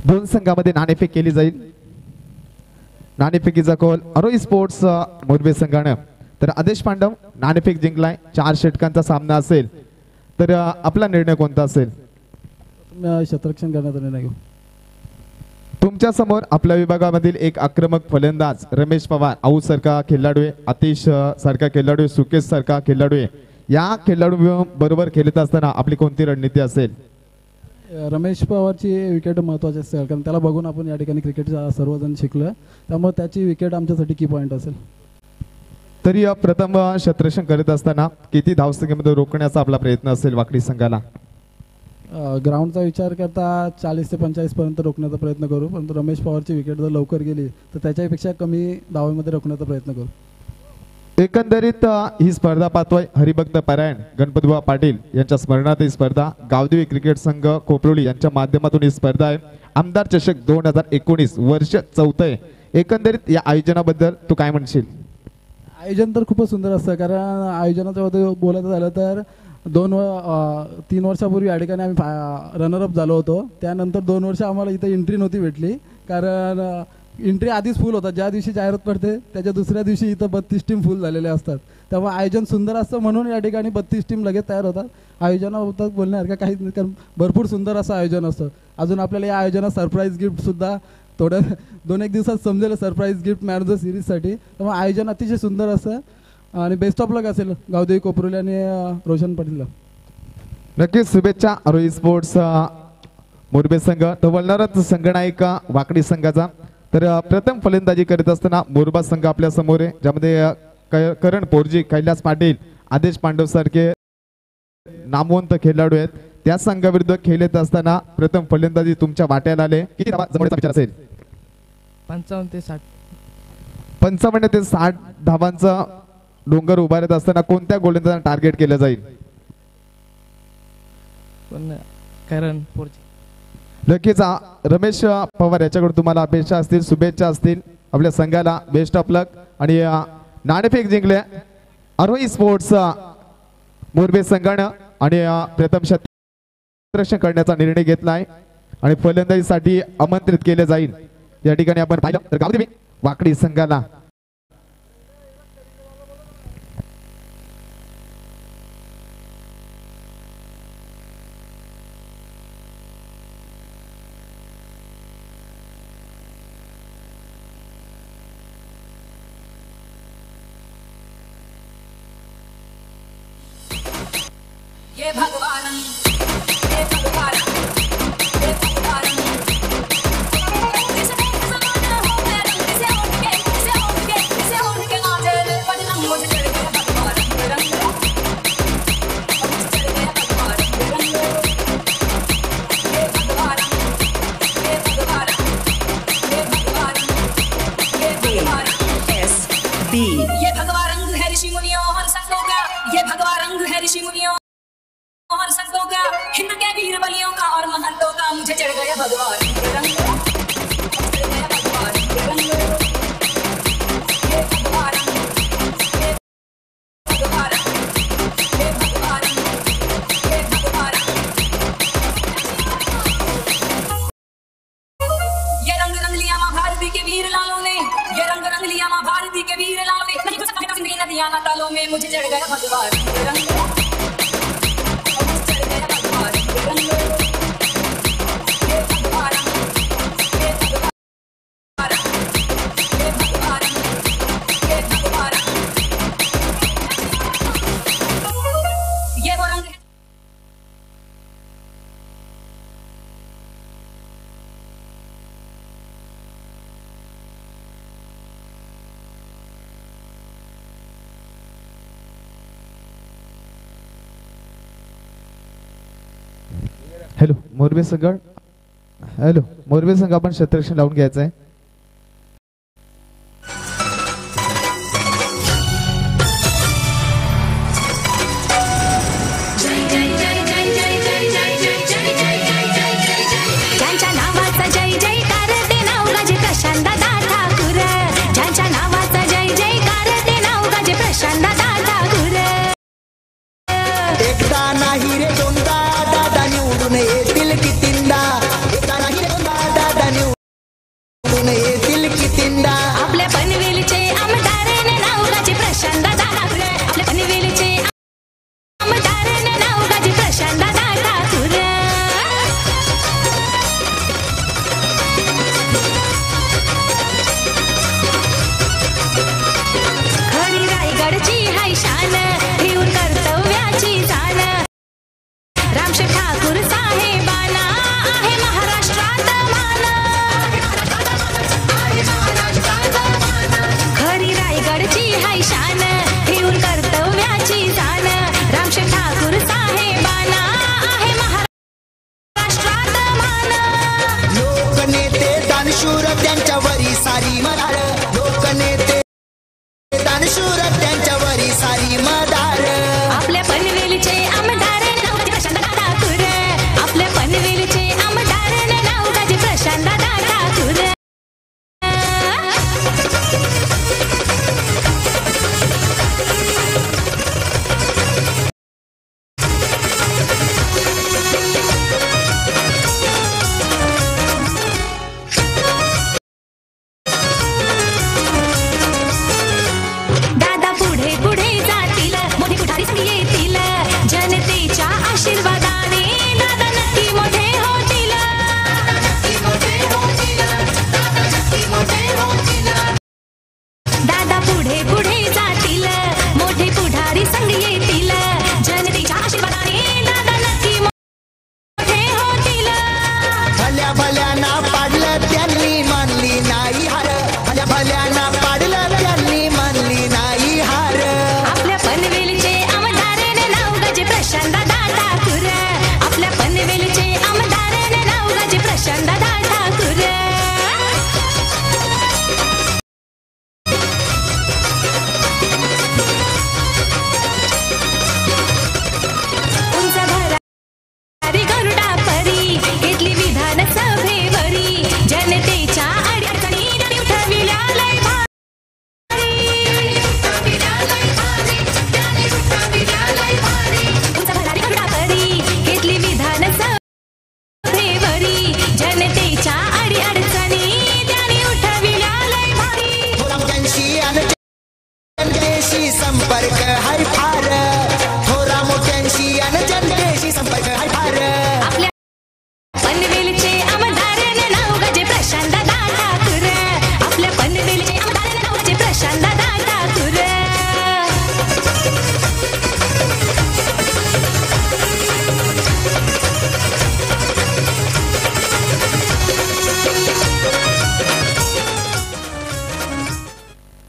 दोन संघामध्ये नाणेफेक केली जाईल। नाणेफेकीचा कॉल आरोही स्पोर्ट्स मोरबे संघाने। तर आदेश पांडव नाणेफेक जिंकलाय, 4 षटकांचा सामना असेल, तर आपला निर्णय कोणता असेल? क्षेत्ररक्षण करण्याचा निर्णय घेऊ। तुमच्या समोर आपल्या विभागामधील एक आक्रमक फलंदाज रमेश पवार, आऊ सारखा खेळाडू आहे, आतिश सारखा खेळाडू आहे, सुकेश सारखा खेळाडू आहे। या खेळाडू बरोबर खेळत असताना आपली कोणती रणनीती असेल? रमेश पवारची विकेट महत्त्वाची असेल, कारण त्याला बघून आपण या ठिकाणी क्रिकेट सर्वजण शिकलो, त्यामुळे त्याची विकेट आमच्यासाठी की पॉईंट असेल। तरी प्रथम क्षेत्ररक्षण करत असताना किती धावसंख्येमध्ये रोखण्याचा आपला प्रयत्न असेल वाकडी संघाला? ग्राउंडचा विचार करता 40 ते 45 पर्यंत रोखण्याचा प्रयत्न करू, परंतु रमेश पवारची विकेट जर लवकर गेली तर त्याच्यापेक्षा कमी धावेमध्ये रोखण्याचा प्रयत्न करू। एकंदरीत ही स्पर्धा पाहतोय हरिभक्त परायण गणपतबुवा पाटील यांच्या स्मरणार्थ ही स्पर्धा गावदेवी क्रिकेट संघ कोपरोली यांच्या माध्यमातून ही स्पर्धा आहे। आमदार चषक 2019 वर्ष 4 एकंदरीत या आयोजनाबद्दल तू काय म्हणशील? आयोजन तर खूपच सुंदर असतं, कारण आयोजनाच्या बद्दल बोलायचं झालं तर 3 वर्षापूर्वी या ठिकाणी आम्ही रनरअप झालो होतो। त्यानंतर 2 वर्ष आम्हाला इथे एंट्री नव्हती भेटली, कारण एंट्री आधीच फुल होता। ज्या दिवशी जाहिरात पडते त्याच्या दुसऱ्या दिवशी इथं 32 टीम फुल झालेले असतात, त्यामुळे आयोजन सुंदर असतं, म्हणून या ठिकाणी 32 टीम लगेच तयार होतात। आयोजनाबद्दल बोलण्यासारखं काहीच नाही, कारण भरपूर सुंदर असं आयोजन असतं। अजून आपल्याला या आयोजनात सरप्राईज गिफ्टसुद्धा थोड्या 2-1 दिवसात समजेल, surprise gift man of the सिरीजसाठी। त्यामुळे आयोजन अतिशय सुंदर असतं आणि बेस्ट ऑफ लक असेल गावदेवी कोपरोली आणि रोशन पाटीलला। नक्कीच शुभेच्छा आरोही स्पोर्ट्स मोरबे संघ। तर वलनारथ संघनायक वाकडी संघाचा। तर प्रथम फलंदाजी करत असताना मोरबा संघ आपल्या समोर आहे, ज्यामध्ये करण पोरजी, कैलास पाटील, आदेश पांडव सारखे नामवंत खेळाडू आहेत। त्या संघाविरुद्ध खेळत असताना प्रथम फलंदाजी तुमच्या वाट्याला आले, किती जमण्याचा विचार असेल? 55 ते 60 55 ते 60 धावांचा डोंगर उभारत असताना कोणत्या गोलंदाजांना टार्गेट केलं जाईल? करण पोरजी। नक्कीच रमेश पवार याच्याकडून तुम्हाला अपेक्षा असतील, शुभेच्छा असतील, आपल्या संघाला बेस्ट ऑफ लक। आणि नाणेफेक जिंकले आरोही स्पोर्ट्स मोरबे संघानं आणि प्रथम क्षेत्ररक्षण करण्याचा निर्णय घेतलाय आणि फलंदाजीसाठी आमंत्रित केले जाईल। या ठिकाणी आपण पाहिलं तर गावदेवी वाकडी संघाला ये भगवान ये भगवान ये भगवान इसे जमाना हो गया इसे उठ के नाचे पटना मुझे चढ़ गया भगवान रंग चढ़ गया भगवान रंग ये भगवान ये भगवान ये भगवान ये भगवान एस बी ये भगवान रंग है ऋषि मुनियों और संतों का ये भगवान रंग है ऋषि मुनियों और संतों का हिंद के वीर बलियों का और महंतों का मुझे चढ़ गया भगवान रंग चढ़ गया भगवान रंग ये भगवान ये भगवान ये भगवान ये भगवान ये रंग रंग लिया मां भारती के वीर लालों ने ये रंग रंग लिया मां भारती के वीर लालों ने नहीं सकता जिंदगी नदियां ना तालों में मुझे चढ़ गया भगवान रंग हॅलो मोरबे संघ, हॅलो मोरबे संघ, आपण क्षेत्ररक्षण लावून घ्यायचं आहे। नाही रे दोनदा दादा निवडून येतील कितींदा, एकदा नाही रे दोनदा दादा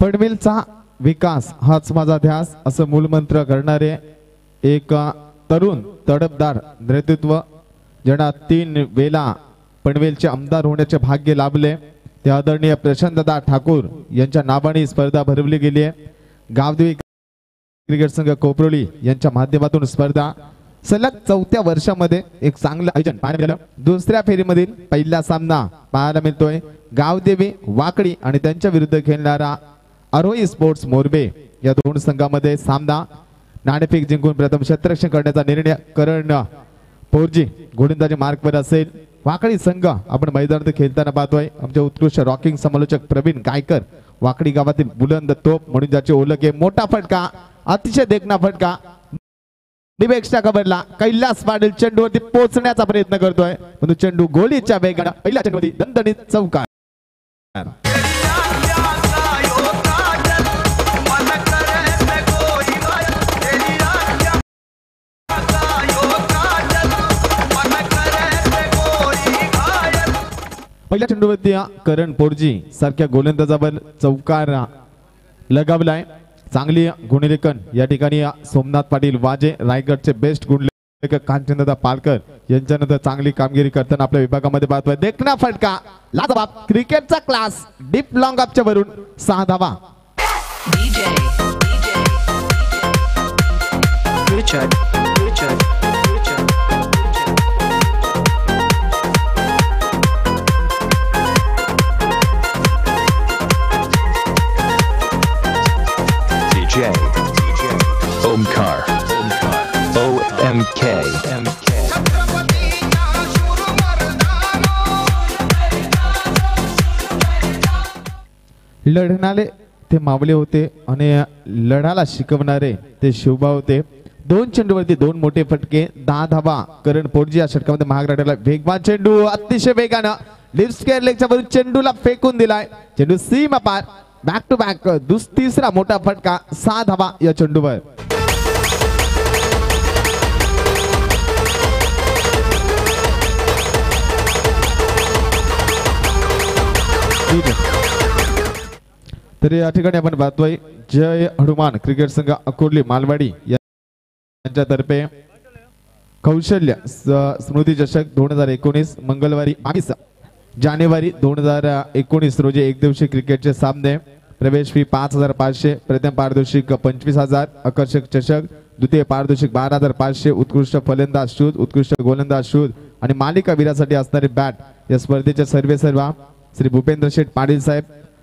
पनवेलचा विकास हाच माझा ध्यास असं मूलमंत्र करणारे एक तरुण तडफदार नेतृत्व ज्यांना 3 वेळा पनवेलचे आमदार होण्याचे भाग्य लाभले ते आदरणीय प्रशांतदा ठाकूर यांच्या नावाने स्पर्धा भरवली गेली आहे. गावदेवी क्रिकेट संघ कोपरोली यांच्या माध्यमातून स्पर्धा सलग 4थ्या वर्षामध्ये एक चांगलं आयोजन पाहायला मिळालं. दुसऱ्या फेरीमधील पहिला सामना पाहायला मिळतोय गावदेवी वाकडी आणि त्यांच्या विरुद्ध खेळणारा आरोही स्पोर्ट्स मोरबे या दोन संघामध्ये सामना नाणेफेक जिंकून प्रथम क्षेत्ररक्षण करण्याचा निर्णय करण पोरजी गोलंदाजी मार्कवर असेल. वाकडी संघ आपण मैदानात खेळताना पाहतोय आमचे उत्कृष्ट रॉकिंग समालोचक प्रवीण गायकर वाकडी गावातील बुलंद तोप म्हणून ज्याची ओळख आहे. मोठा फटका अतिशय देखणा फटका एक्स्ट्रा कव्हरला कैलास पाटील चेंडूवरती पोहोचण्याचा प्रयत्न करतोय परंतु चेंडू गोलीच्या वेगाने पहिल्या चेंडूवरती दणदणीत चौकार. पहिल्या चेंडूवरती करण पोरजी सारख्या गोलंदाजावर चौकार लगावलाय. चांगली गुणलेखन या ठिकाणी सोमनाथ पाटील वाजे रायगडचे बेस्ट गुणलेखक कांचनदा पालकर यांच्यानंतर चांगली कामगिरी करताना आपल्या विभागामध्ये पाहतोय. देखना फटका लाजवाब क्रिकेटचा क्लास डीप लॉंग अपच्या वरून 6 धावा. Omkar. OMK. लढणारे ते मावले होते आणि लढाला शिकवणारे ते शिवबा होते. 2 चेंडूवरती 2 मोठे फटके 10 धावा. करण पोरजी या षटकामध्ये महाग राहिला. वेगवान चेंडू अतिशय वेगानं लिफ्ट स्क्वेअर लेगच्या वरून चेंडूला फेकून दिलाय. चेंडू सीमा पार बॅक टू बॅक तिसरा मोठा फटका 6 धावा या चेंडूवर. तर या ठिकाणी आपण पाहतोय जय हनुमान क्रिकेट संघ अकोर्ली मालवाडी यांच्यातर्फे कौशल्य स्मृती चषक 2019 मंगळवारी 22 जानेवारी 2019 रोजी एकदिवसीय क्रिकेटचे सामने. प्रवेश फी 5,500. प्रथम पारितोषिक 25,000. आकर्षक चषक द्वितीय पारितोषिक 12,500. उत्कृष्ट फलंदाज शोध उत्कृष्ट गोलंदाज शोध आणि मालिका वीरासाठी असणारे बॅट. या स्पर्धेचे सर्वेसर्वा श्री भूपेंद्र शेठ पाटील साहेब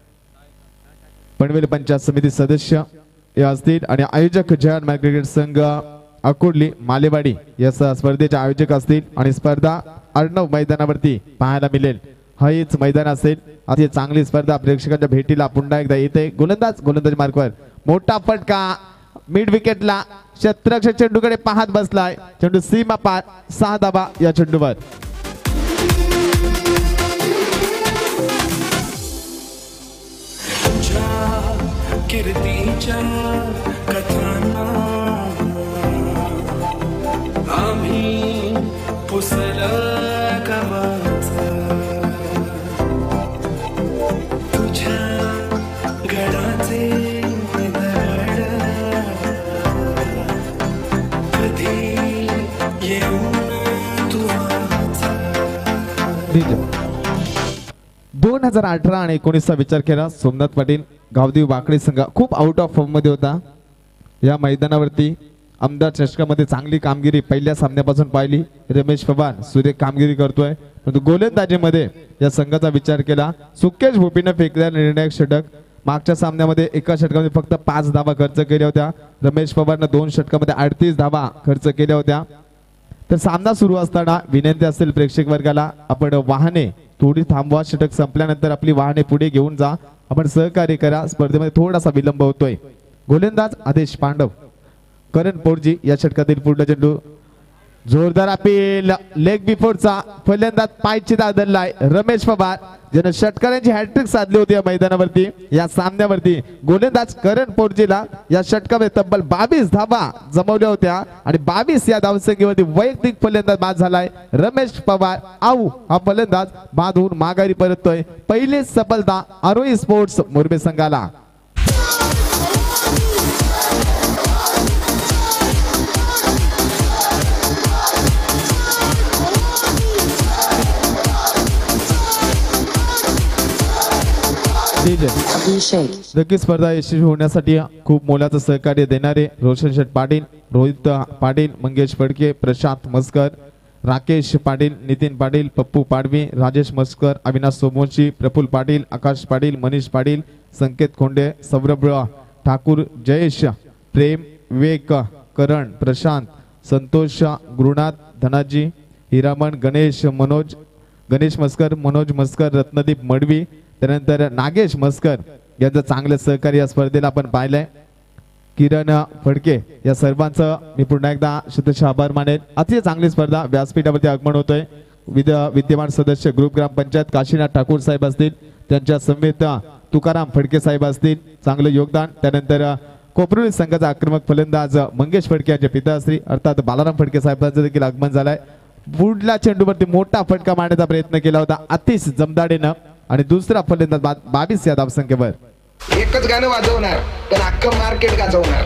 पनवेल पंचायत समिती सदस्य हे असतील आणि आयोजक जय क्रिकेट संघ अकोर्ली मालेवाडी या स्पर्धेचे आयोजक असतील आणि स्पर्धा अर्णव मैदानावरती पाहायला मिळेल. हेच मैदान असेल. अति चांगली स्पर्धा प्रेक्षकांच्या भेटीला पुन्हा एकदा येते. गोलंदाज मार्कवर मोठा फटका मिड विकेटला क्षेत्ररक्षक चेंडूकडे पाहत बसलाय. चेंडू सीमा पार 6 धावा या चेंडूवर. कीर्तीच्या कथांना आम्ही पुसला गावाचा तुझ्या गडाचे दगड कधी येऊन तू 2018 आणि 19चा विचार केला. सोमनाथ पाटील गावदेवी वाकडी संघ खूप आउट ऑफ फॉर्म मध्ये होता. या मैदानावरती आमदार चषकामध्ये चांगली कामगिरी पहिल्या सामन्यापासून पाहिली. रमेश पवार सुरेख कामगिरी करतोय परंतु गोलंदाजीमध्ये या संघाचा विचार केला. सुकेश भोपीने फेकल्या निर्णायक षटक. मागच्या सामन्यामध्ये एका षटकामध्ये फक्त 5 धावा खर्च केल्या होत्या. रमेश पवारने 2 षटकामध्ये 38 धावा खर्च केल्या होत्या. तर सामना सुरू असताना विनंती असेल प्रेक्षक वर्गाला आपण वाहने थोडी थांबवा. षटक संपल्यानंतर आपली वाहने पुढे घेऊन जा. आपण सहकार्य करा. स्पर्धेमध्ये थोडासा विलंब होतोय. गोलंदाज आदेश पांडव. करण पोरजी या षटकातील पुढला चेंडू जोरदार अपील लेग बिफोरचा फलंदाज पायची दादरलाय. रमेश पवार ज्याने षटकारांची हॅट्रिक साधली होती या मैदानावरती या सामन्यावरती. गोलंदाज करण पोरजीला या षटकामध्ये तब्बल 22 धावा जमवल्या होत्या आणि 22 या धावसंख्येवरती वैयक्तिक फलंदाज बाद झालाय. रमेश पवार आऊ हा फलंदाज बाद होऊन माघारी परततोय. पहिली सफलता आरोही स्पोर्ट्स मोरबे संघाला. DJ Abhishek. नक्की स्पर्धा यशस्वी होण्यासाठी खूप मोलाचं सहकार्य देणारे रोशन शेठ पाटील, रोहित पाटील, मंगेश फडके, प्रशांत मस्कर, राकेश पाटील, नितीन पाटील, पप्पू पाडवी, राजेश मस्कर, अविनाश सोमवंशी, प्रफुल्ल पाटील, आकाश पाटील, मनीष पाटील, संकेत खोंडे, सौरभ ठाकूर, जयेश, प्रेम, विवेक, करण, प्रशांत, संतोष, गुरुनाथ, धनाजी, हिरामण, गणेश, गणेश मस्कर, मनोज मस्कर, रत्नदीप मडवी, त्यानंतर नागेश मस्कर यांचं चांगलं सहकार्य या स्पर्धेला आपण पाहिलंय. किरण फडके या सर्वांचं मी पुन्हा एकदा शुद्धश आभार मानेन. अतिशय चांगली स्पर्धा व्यासपीठावरती आगमन होतोय. विद्यमान सदस्य ग्रुप ग्रामपंचायत काशीनाथ ठाकूर साहेब असतील, त्यांच्या समवेत तुकाराम फडके साहेब असतील, चांगलं योगदान. त्यानंतर कोपरुली संघाचा आक्रमक फलंदाज मंगेश फडके यांचे पिताश्री अर्थात बालाराम फडके साहेबांचं देखील आगमन झालंय. पुढल्या चेंडूवरती मोठा फटका मारण्याचा प्रयत्न केला होता अतिश जमदाडेनं आणि दुसरा फलंदाज 22 या धावसंख्येवर. एकच गाणं वाजवणार पण अख्खं मार्केट गाजवणार.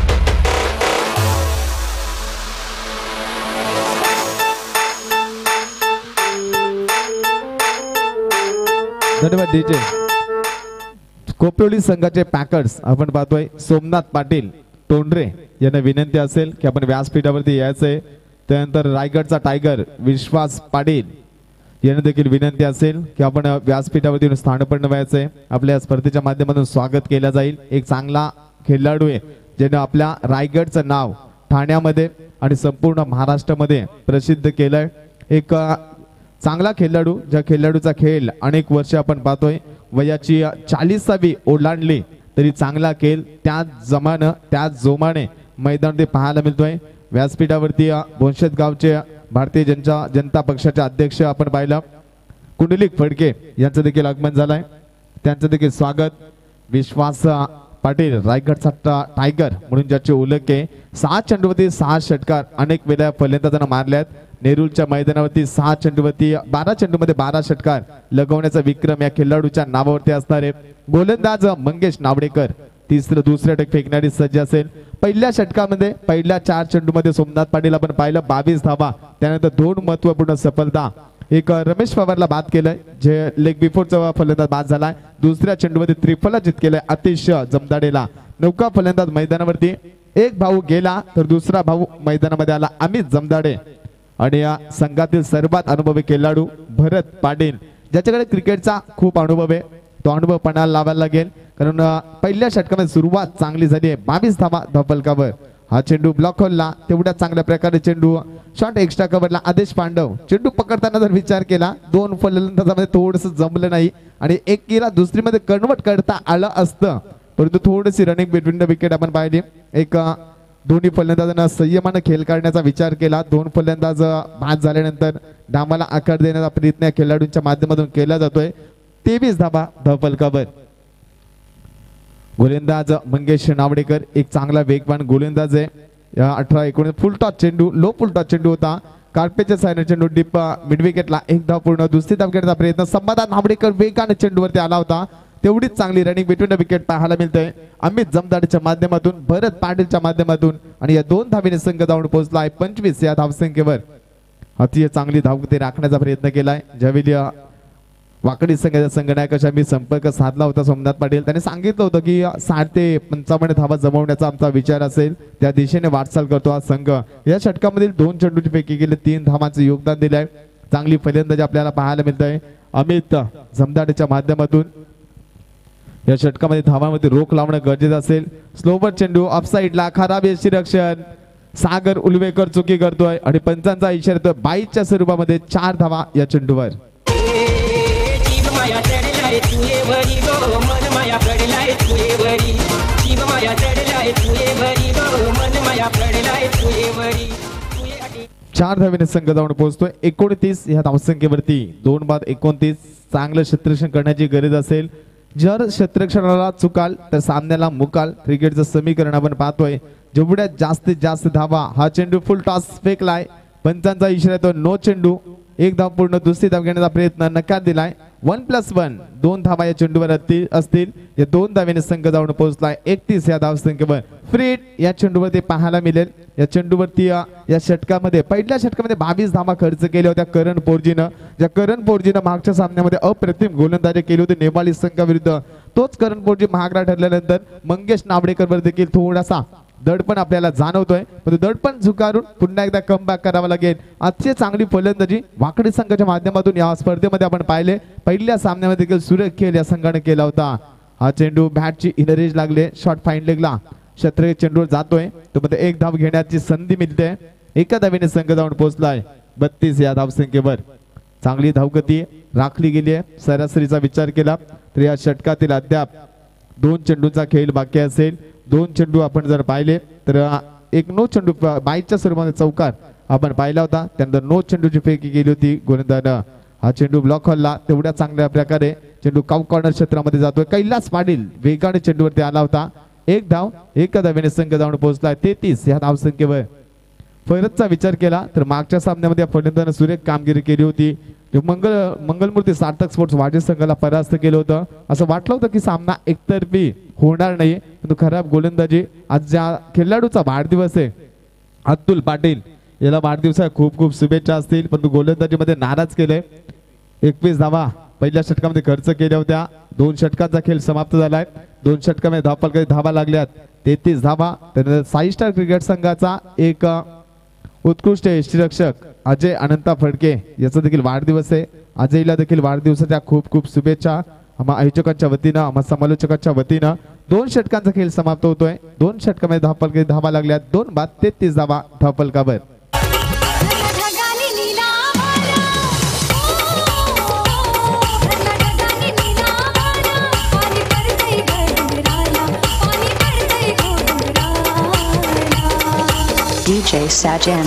धन्यवाद डीजे. कोपरोली संघाचे पॅकर्स आपण पाहतोय सोमनाथ पाटील तोंडरे यांना विनंती असेल की आपण व्यासपीठावरती यायचंय. त्यानंतर रायगडचा टायगर विश्वास पाटील यांना देखील विनंती असेल की आपण व्यासपीठावरती स्थानपन्न व्हायचंय. आपल्या या स्पर्धेच्या माध्यमातून स्वागत केलं जाईल. एक चांगला खेळाडू आहे ज्याने आपल्या रायगडचं नाव ठाण्यामध्ये आणि संपूर्ण महाराष्ट्रामध्ये प्रसिद्ध केलंय. एक चांगला खेळाडू, ज्या खेळाडूचा खेळ अनेक वर्ष आपण पाहतोय. वयाची 40वी ओलांडली तरी चांगला खेळ त्याच जोमाने मैदानामध्ये पाहायला मिळतोय. व्यासपीठावरती बोनशेत गावचे भारतीय जनता पक्षाचे अध्यक्ष आपण पाहिलं कुंडलिक फडके यांचं देखील आगमन झालंय. त्यांचं देखील स्वागत. विश्वास पाटील रायगडचा टायगर म्हणून ज्याची ओळख आहे. 6 चेंडूवरती 6 षटकार अनेक वेळा फलंदाजांना मारल्यात. नेरूळच्या मैदानावरती 6 चेंडूवरती 12 चेंडूमध्ये 12 षटकार लगवण्याचा विक्रम या खेळाडूच्या नावावरती असणार आहे. गोलंदाज मंगेश नावडेकर दुसऱ्या षटक फेकणारी सज्ज असेल. पहिल्या षटकामध्ये पहिल्या 4 चेंडूमध्ये सोमनाथ पाटील आपण पाहिलं 22 धावा. त्यानंतर 2 महत्वपूर्ण सफलता. एक रमेश पवारला बाद केलंय जे लेग बिफोरचा फलंदाज बाद झालाय. दुसऱ्या चेंडूमध्ये त्रिफलाचित केलंय अतिशय जमदाडेला. नौका फलंदाज मैदानावरती. एक भाऊ गेला तर दुसरा भाऊ मैदानामध्ये आला अमित जमदाडे. आणि या संघातील सर्वात अनुभवी खेळाडू भरत पाटील ज्याच्याकडे क्रिकेटचा खूप अनुभव आहे. तो अनुभव पणाला लावायला लागेल कारण पहिल्या षटकामध्ये सुरुवात चांगली झाली आहे. 22 धावा धावफलकावर. हा चेंडू ब्लॉक होलला तेवढ्या चांगल्या प्रकारे चेंडू शॉट एक्स्ट्रा कव्हरला. आदेश पांडव चेंडू पकडताना जर विचार केला 2 फलंदाजामध्ये थोडस जमलं नाही आणि एक केला दुसरीमध्ये कन्वर्ट करता आलं असतं परंतु थोडीशी रनिंग बिटवीन द विकेट आपण पाहिली. एक दोन्ही फलंदाजांना संयमानं खेळ काढण्याचा विचार केला. 2 फलंदाज बाद झाल्यानंतर डामाला आकार देण्याचा प्रयत्न या खेळाडूंच्या माध्यमातून केला जातोय. 23 धावा धावफलकावर. गोलंदाज मंगेश नावडेकर एक चांगला वेगवान गोलंदाज आहे. 18-19 फुल टॉस चेंडू लो फुल टॉस चेंडू होता. कार्पेटच्या साईडने चेंडू डीप मिड विकेटला. 1 धाव पूर्ण. दुसरी धाव घेण्याचा प्रयत्न समाधान नावडेकर वेगाने चेंडूवरती आला होता. तेवढीच चांगली रनिंग बिटवीन द विकेट पाहायला मिळतंय अमित जमदाडेच्या माध्यमातून भरत पाटीलच्या माध्यमातून. आणि या 2 धावेने संघ धावून पोहोचला आहे 25 या धावसंख्येवर. अतिशय चांगली धावगती राखण्याचा प्रयत्न केलाय. ज्यावेळी वाकडी संघाच्या संघनायकाशी मी संपर्क साधला होता सोमनाथ पाटील त्यांनी सांगितलं होतं की 60 ते 55 धावा जमवण्याचा आमचा विचार असेल. त्या दिशेने वाटचाल करतो हा संघ. या षटकामधील 2 चेंडूची पैकी गेले 3 धावांचं योगदान दिलंय. चांगली फलंदाजी आपल्याला पाहायला मिळतंय अमित जमदाडेच्या माध्यमातून. या षटकामध्ये धावांमध्ये रोख लावणं गरजेचं असेल. स्लोवर चेंडू ऑफसाईडला खराब यष्टीरक्षण. सागर उलवेकर चुकी करतोय आणि पंचांचा इशारा येतोय 22च्या स्वरूपामध्ये 4 धावा या चेंडूवर. चार धावेने संघ जाऊन पोहोचतोय 29 या धावसंख्येवरती. 2 बाद 29. चांगलं क्षेत्ररक्षण करण्याची गरज असेल. जर क्षेत्ररक्षणाला चुकाल तर सामन्याला मुकाल. क्रिकेटचं समीकरण आपण पाहतोय. जेवढ्यात जास्तीत जास्त धावा. हा चेंडू फुल टॉस फेकलाय. पंचांचा इशारा येतो नो चेंडू. एक धाव पूर्ण, दुसरी धाव घेण्याचा प्रयत्न नकार दिलाय. 1+1 2 धावा या चेंडूवर असतील. या 2 धावेने संघ जाऊन पोहोचलाय 31 या धावसंख्येवर. फ्री या चेंडूवरती पाहायला मिळेल. या चेंडूवरती या षटकामध्ये पहिल्या षटकामध्ये 22 धावा खर्च केल्या होत्या करण पोर्जीनं. ज्या करण पोर्जीनं मागच्या सामन्यामध्ये अप्रतिम गोलंदाजी केली होती नेपाळी संघाविरुद्ध. तोच करण पोर्जी महागडा ठरल्यानंतर मंगेश नावडेकरवर देखील थोडासा दडपण आपल्याला जाणवतोय. पण दडपण झुकारून पुन्हा एकदा कमबॅक करावा लागेल. आजची चांगली फलंदाजी वाकडी संघाच्या माध्यमातून या स्पर्धेमध्ये आपण पाहिले. पहिल्या सामन्यामध्ये देखील सुरेख खेळ या संघाने केला होता. हा चेंडू बॅटची इनरेज लागले, शॉट फाईन लेगला क्षेत्र चेंडूवर जातोय. तो मध्ये एक धाव घेण्याची संधी मिळते. एका धावेने संघ जाऊन पोहोचलाय 32 या धावसंख्येवर. चांगली धावगती राखली गेली आहे. सरासरीचा विचार केला तर या षटकातील अद्याप 2 चेंडूंचा खेळ बाकी असेल. 2 चेंडू आपण जर पाहिले तर एक नो चेंडू बाईच्या स्वरूपामध्ये चौकार आपण पाहिला होता. त्यानंतर नो चेंडूची फेकी केली होती गोलंदाजानं. हा चेंडू ब्लॉक हल्ला तेवढ्या चांगल्या प्रकारे चेंडू काउ कॉर्नर क्षेत्रामध्ये जातोय. कैलास पाटील वेगाने चेंडूवरती आला होता. एक धाव एका धावेने संघ जाऊन पोहोचला 33 या धावसंख्येवर. फरकचा विचार केला तर मागच्या सामन्यामध्ये फलंदाजानं सुरेख कामगिरी केली होती. मंगलमूर्ती सार्थक स्पोर्ट्स वाढीव संघाला परास्त केलं होतं. असं वाटलं होतं की सामना एकतर्फी होणार नाही, परंतु खराब गोलंदाजी. आज ज्या खेळाडूचा वाढदिवस आहे अतुल पाटील याला वाढदिवसाच्या खूप खूप शुभेच्छा असतील, परंतु गोलंदाजीमध्ये नाराज केले. 21 धावा पहिल्या षटकामध्ये खर्च केल्या होत्या. 2 षटकांचा खेळ समाप्त झालाय. 2 षटकामध्ये धावफलकात धावा लागल्यात 33 धावा. तर साई स्टार क्रिकेट संघाचा एक उत्कृष्ट यष्टीरक्षक अजय अनंता फडके याचा देखील वाढदिवस आहे. अजयला देखील वाढदिवसाच्या खूप खूप शुभेच्छा आम्हा आयोजकांच्या वतीनं, आम्हा समालोचकांच्या वतीनं. 2 षटकांचा खेळ समाप्त होतोय. 2 षटकामध्ये धावफलकात धावा लागल्यात 2 बाद 33 धावा धावफलकावर. DJ Sajan.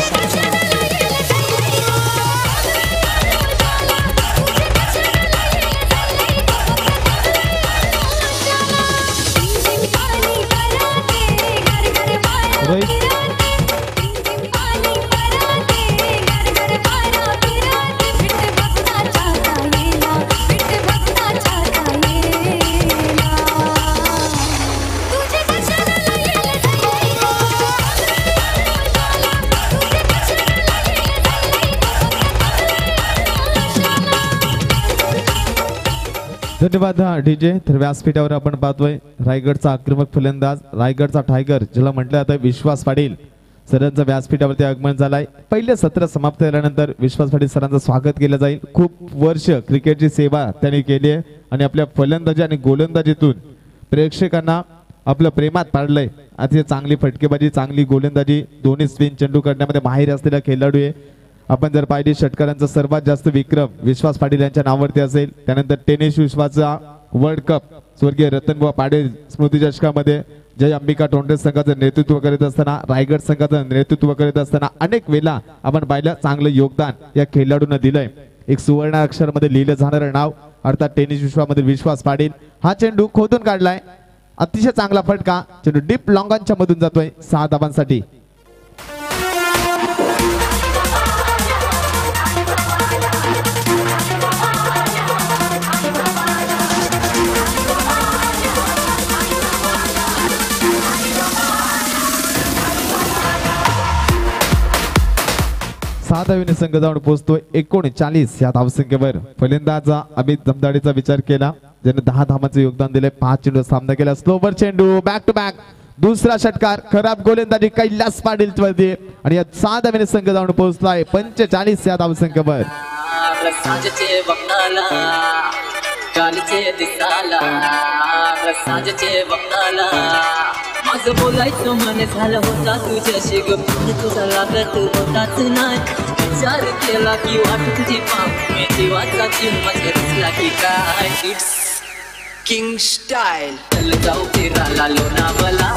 धन्यवाद डीजे. तर व्यासपीठावर आपण पाहतोय रायगडचा आक्रमक फलंदाज, रायगडचा टायगर ज्याला म्हटलं जातं विश्वास पाटील सरांचं व्यासपीठावरती आगमन झालंय. पहिले सत्र समाप्त झाल्यानंतर विश्वास पाटील सरांचं स्वागत केलं जाईल. खूप वर्ष क्रिकेटची सेवा त्यांनी केली आहे आणि आपल्या फलंदाजी आणि गोलंदाजीतून प्रेक्षकांना आपलं प्रेमात पाडलंय. अतिशय चांगली फटकेबाजी, चांगली गोलंदाजी, दोन्ही स्पिन चेंडू करण्यामध्ये माहिर असलेला खेळाडू आहे. आपण जर पाहिली षटकारांचा सर्वात जास्त विक्रम विश्वास पाटील यांच्या नावावरती असेल. त्यानंतर टेनिस विश्वाचा वर्ल्ड कप स्वर्गीय रतनबुवा पाटील स्मृती चषकामध्ये जय अंबिका टोंडे संघाचं नेतृत्व करीत असताना, रायगड संघाचं नेतृत्व करीत असताना अनेक वेळा आपण पाहिलं चांगलं योगदान या खेळाडूंना दिलंय. एक सुवर्ण अक्षरामध्ये लिहिलं जाणारं नाव अर्थात टेनिस विश्वामध्ये विश्वास पाटील. हा चेंडू खोदून काढलाय, अतिशय चांगला फटका. चेंडू डीप लॉंगांच्या मधून जातोय 6 धावांसाठी. धावेने संघ जाऊन पोहोचतोय 39 या धावसंख्येवर. फलंदाज अमित जमदाडेचा विचार केला ज्याने 10 धावांचं योगदान दिले. 5 चेंडू सामना केला. स्लोवर चेंडू बॅक टू बॅक दुसरा षटकार. खराब गोलंदाजी कैलास पाटील वरती आणि या 6 धावेने संघ जाऊन पोहोचलाय 45 या धावसंख्येवर. माझं बोलायचं मन झालं होता तुझ्याशी गप्प, तुझा लागत होताच नाही. विचार केला की वाट तुझी पाहून जीवाचा चिमच रचला की काय. It's king style. चल जाऊ फिरायला लोणावळा.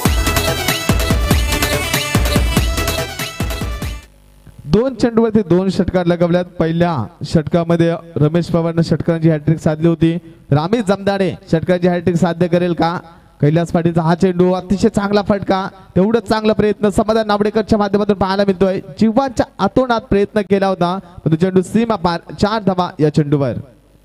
दोन चेंडूवरती 2 षटकार लगावल्यात. पहिल्या षटकामध्ये रमेश पवारनं षटकारांची हॅट्रिक साधली होती. रामी जमदाडे षटकारांची हॅट्रिक साध्य करेल का? कैलास पाटीलचा हा चेंडू अतिशय चांगला फटका, तेवढंच चांगला प्रयत्न समाधान नावडेकरच्या माध्यमातून पाहायला मिळतोय. जीवाच्या आतोनात प्रयत्न केला होता पण चेंडू सीमा पार. 4 धावा या चेंडूवर.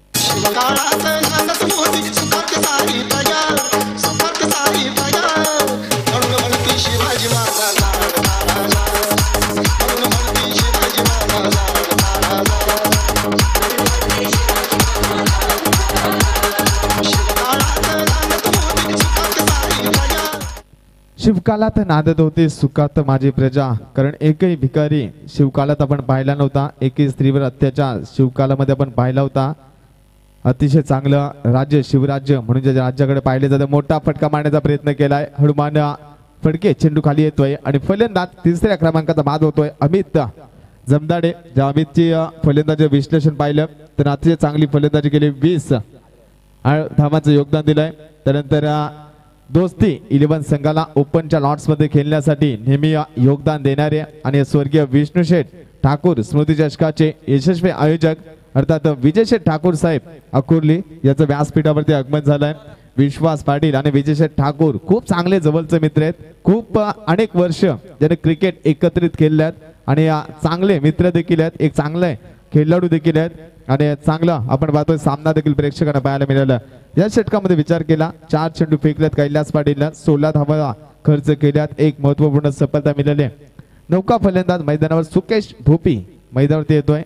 शिवकालात नांदत होते सुखात माझी प्रजा, कारण एकही भिकारी शिवकालात आपण पाहिला नव्हता. एकही स्त्रीवर अत्याचार शिवकालामध्ये आपण पाहिला होता. अतिशय चांगलं राज्य शिवराज्य म्हणून ज्या राज्याकडे पाहिले जाते. मोठा फटका मारण्याचा प्रयत्न केलाय हनुमान फडके. चेंडू खाली येतोय आणि फलंदाज 3ऱ्या क्रमांकाचा बाद होतोय अमित जमदाडे. ज्या अमितची फलंदाजी विश्लेषण पाहिलं तर अतिशय चांगली फलंदाजी केली. 20 धावांचं योगदान दिलंय. त्यानंतर दोस्ती 11 संघाला ओपनच्या लॉट्स मध्ये खेळण्यासाठी नेहमी योगदान देणारे आणि स्वर्गीय विष्णू शेठ ठाकूर स्मृती चषकाचे यशस्वी आयोजक अर्थात विजय शेठ ठाकूर साहेब अकुर्ली याचं व्यासपीठावरती आगमन झालंय. विश्वास पाटील आणि विजय शेठ ठाकूर खूप चांगले जवळचे मित्र आहेत. खूप अनेक वर्ष ज्याने क्रिकेट एकत्रित खेळल्यात आणि चांगले मित्र देखील आहेत. एक चांगले खेळाडू देखील आहेत आणि चांगला आपण पाहतोय सामना देखील प्रेक्षकांना पाहायला मिळाला. या षटकामध्ये विचार केला 4 चेंडू फेकल्यात कैलास पाटीलला. 16 धावा खर्च केल्यात. एक महत्वपूर्ण सफलता मिळाली. नौका फलंदाज मैदानावर सुकेश भोपी मैदानावरती येतोय.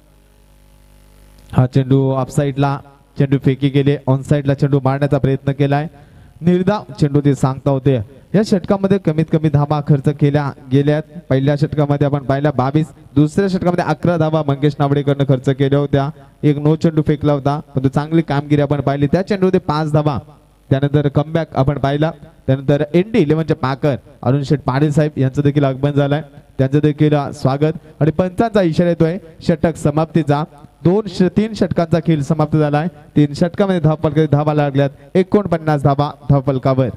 हा चेंडू ऑफसाईडला चेंडू फेकी गेले. ऑन साईडला चेंडू मारण्याचा प्रयत्न केलाय. निर्धाव चेंडू ते सांगता होते. या षटकामध्ये कमीत कमी धावा खर्च केल्या गेल्यात. पहिल्या षटकामध्ये आपण पाहिला 22. दुसऱ्या षटकामध्ये 11 धावा मंगेश नावडेकरनं खर्च केल्या होत्या. एक नो चेंडू फेकला होता पण चांगली कामगिरी आपण पाहिली. त्या चेंडूमध्ये 5 धावा. त्यानंतर कमबॅक आपण पाहिला. त्यानंतर एनडी 11चे पाकर अरुण शेठ पाटील साहेब यांचं देखील आगमन झालंय. त्यांचं देखील स्वागत आणि पंचांचा इशारा येतोय षटक समाप्तीचा. 3 षटकांचा खेळ समाप्त झालाय. 3 षटकामध्ये धावा लागल्यात. 49 धावा धावफलकावर.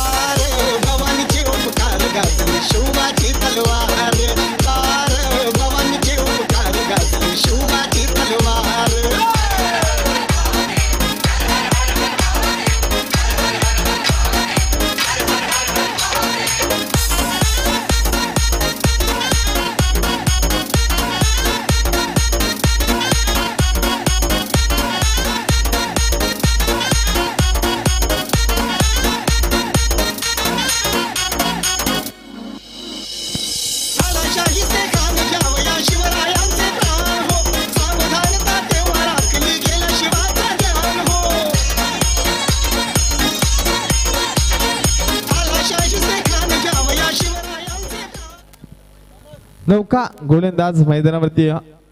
नौका गोलंदाज मैदानावरती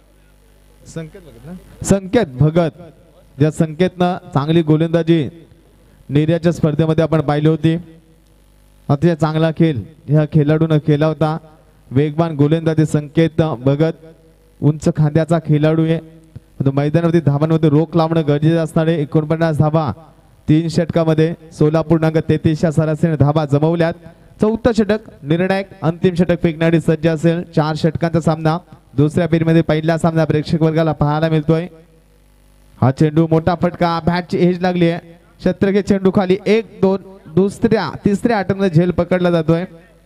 संकेत भगत. ज्या संकेतनं चांगली गोलंदाजी निर्याच्या स्पर्धेमध्ये आपण पाहिली होती. अतिशय चांगला खेळ ह्या खेळाडूनं केला होता. वेगवान गोलंदाजी संकेत भगत उंच खांद्याचा खेळाडू आहे. मैदानावरती धावांमध्ये रोख लावणं गरजेचं असणारे 49 धावा 3 षटकामध्ये 16.33 सरासरी धावा जमवल्यात. 4थं षटक निर्णायक अंतिम षटक फेकणारी सज्ज असेल. 4 षटकांचा सामना दुसऱ्या फेरीमध्ये पहिला सामना प्रेक्षक वर्गाला पाहायला मिळतोय. हा चेंडू मोठा फटका बॅटची एज लागली आहे. शत्रके चेंडू खाली 1-2 दुसऱ्या तिसऱ्या आठवड्यात झेल पकडला जातोय.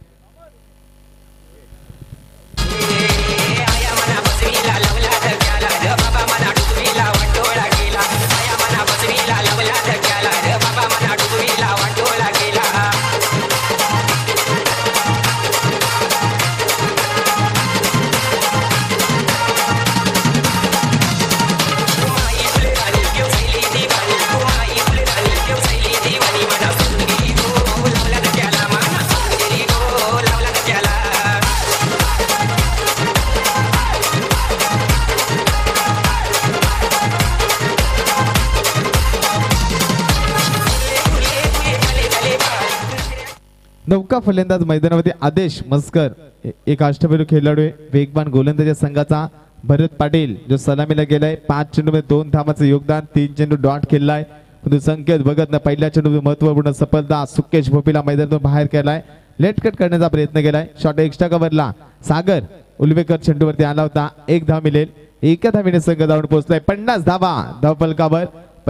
नौका फलंदाज मैदानावरती आदेश मस्कर एक अष्टपैलू खेळाडू आहे. वेगवान गोलंदाजी संघाचा भरत पाटील जो सलामीला गेलाय. 5 चेंडूमध्ये 2 धावांचं योगदान. 3 चेंडू डॉट खेळलाय. संकेत भगतनं पहिल्या चेंडू महत्वपूर्ण सफलता. सुकेश भोपीला मैदानातून बाहेर केलाय. लेट कट करण्याचा प्रयत्न केलाय. शॉट एक्स्ट्रा कव्हरला सागर उलवेकर चेंडूवरती आला होता. 1 धाव मिळेल. एका धावीने संघ धावून पोहोचलाय. 50 धावा धावफलकावर.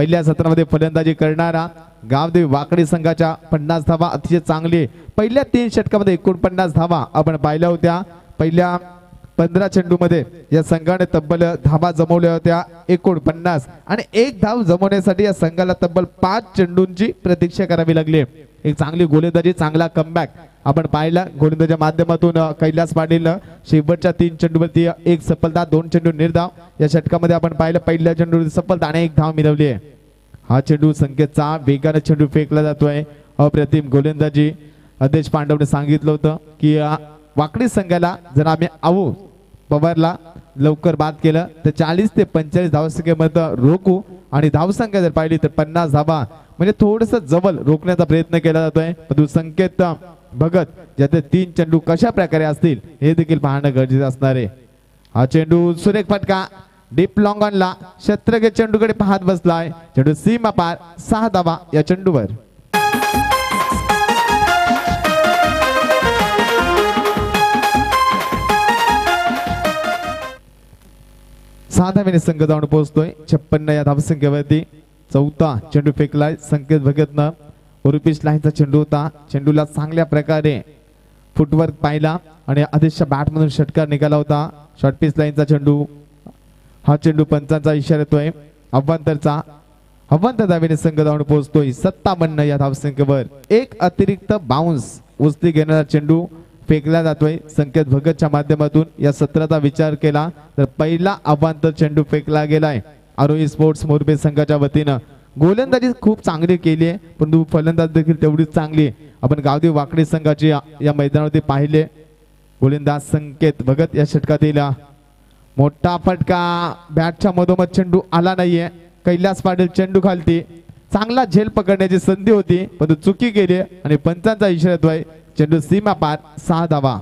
पहिल्या सत्रामध्ये फलंदाजी करणारा गावदेवी वाकडी संघाच्या 50 धावा अतिशय चांगली. पहिल्या 3 षटकामध्ये 49 धावा आपण पाहिल्या होत्या. पहिल्या 15 चेंडूमध्ये या संघाने तब्बल धावा जमवल्या होत्या 49 आणि 1 धाव जमवण्यासाठी या संघाला तब्बल 5 चेंडूंची प्रतीक्षा करावी लागली. एक चांगली गोलंदाजी, चांगला कमबॅक आपण पाहिला गोलंदाजीच्या माध्यमातून. कैलास पाटील शेवटच्या 3 चेंडूवरती 1 सफलता, 2 चेंडू निर्धाव. या षटकामध्ये आपण पाहिलं पहिल्या चेंडूवर सफलता आणि 1 धाव मिळवली आहे. हा चेंडू संकेतचा वेगाने चेंडू फेकला जातोय. अप्रतिम गोलंदाजी. आदेश पांडवने सांगितलं होतं की वाकडी संघाला जर आम्ही आऊ पवारला लवकर बाद केलं तर 40 ते 45 धावसंख्येमध्ये रोखू आणि धावसंख्या जर पाहिली तर 50 धावा म्हणजे थोडस जवळ रोखण्याचा प्रयत्न केला जातोय. परंतु संकेत भगत ज्याचे 3 चेंडू कशा प्रकारे असतील हे देखील पाहणं गरजेचं असणार आहे. हा चेंडू सुरेख फटका डीप लॉंग ऑनला. शत्रगे चेंडूकडे पाहत बसलाय. चेंडू सीमा पार 6 धावा या चेंडूवर. 6 धावेने संघ जाऊन पोहोचतोय 56 या धावसंख्येवरती. 4था चेंडू फेकलाय संकेत भगतनं. ओरुपिश लाईनचा चेंडू होता. चेंडूला चांगल्या प्रकारे फुटवर्क पाहिला आणि आदेशच्या बॅटमधून षटकार निघाला होता. शॉर्ट पिच लाईनचा चेंडू. हा चेंडू पंचांचा इशारा येतोय अव्वांतरचा. अव्वांतर धावेने संघ जाऊन पोहोचतोय 57 या धावसंख्येवर. एक अतिरिक्त बाउन्स उचली घेणारा चेंडू फेकला जातोय संकेत भगतच्या माध्यमातून. या सत्राचा विचार केला तर पहिला अव्वांतर चेंडू फेकला गेलाय आरोही स्पोर्ट्स मोरबे संघाच्या वतीनं. गोलंदाजी खूप चांगली केली आहे परंतु फलंदाजी देखील तेवढीच चांगली आपण गावदेवी वाकडी संघाची या मैदानावरती पाहिले. गोलंदाज संकेत भगत या षटकातील मोठा फटका. बॅटच्या मधोमध चेंडू आला नाहीये. कैलास पाटील चेंडू खालती. चांगला झेल पकडण्याची संधी होती परंतु चुकी केली आणि पंचांचा इशारा येतोय. चेंडू सीमा पार 6 धावा.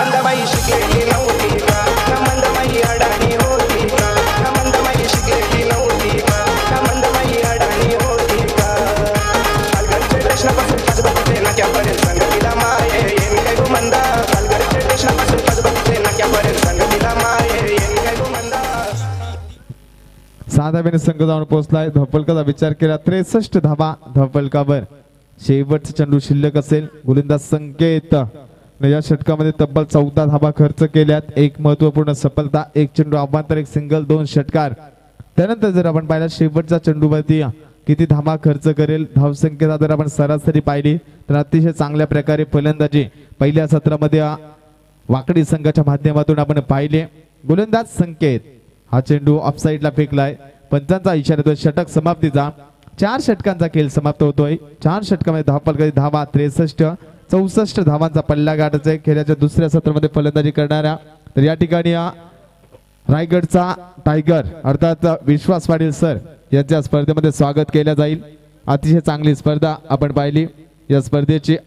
धावेने संघ जाऊन पोहोचलाय. धावफलकाचा विचार केला 63 धावा धावफलकावर. शेवटचा चेंडू शिल्लक असेल. गोलंदाज संकेत या षटकामध्ये तब्बल 14 धावा खर्च केल्यात. एक महत्वपूर्ण सफलता, 1 चेंडू अव्वांतर, 1 सिंगल, 2 षटकार. त्यानंतर जर आपण पाहिलं शेवटच्या चेंडूवरती किती धावा खर्च करेल धावसंख्येचा जर आपण सरासरी पाहिली तर अतिशय चांगल्या प्रकारे फलंदाजी पहिल्या सत्रामध्ये वाकडी संघाच्या माध्यमातून आपण पाहिले. गोलंदाज संकेत हा चेंडू ऑफसाईडला फेकलाय. पंचांचा इशारा येतोय षटक समाप्तीचा. 4 षटकांचा खेळ समाप्त होतोय. 4 षटकामध्ये धावफलकाची धावा 63. 64 धावांचा पल्ला गाठायचा आहे खेळाच्या दुसऱ्या सत्रामध्ये फलंदाजी करणाऱ्या. तर या ठिकाणी रायगडचा टायगर अर्थात विश्वास पाटील सर यांच्या स्पर्धेमध्ये स्वागत केलं जाईल. अतिशय चांगली स्पर्धा आपण पाहिली. या स्पर्धेची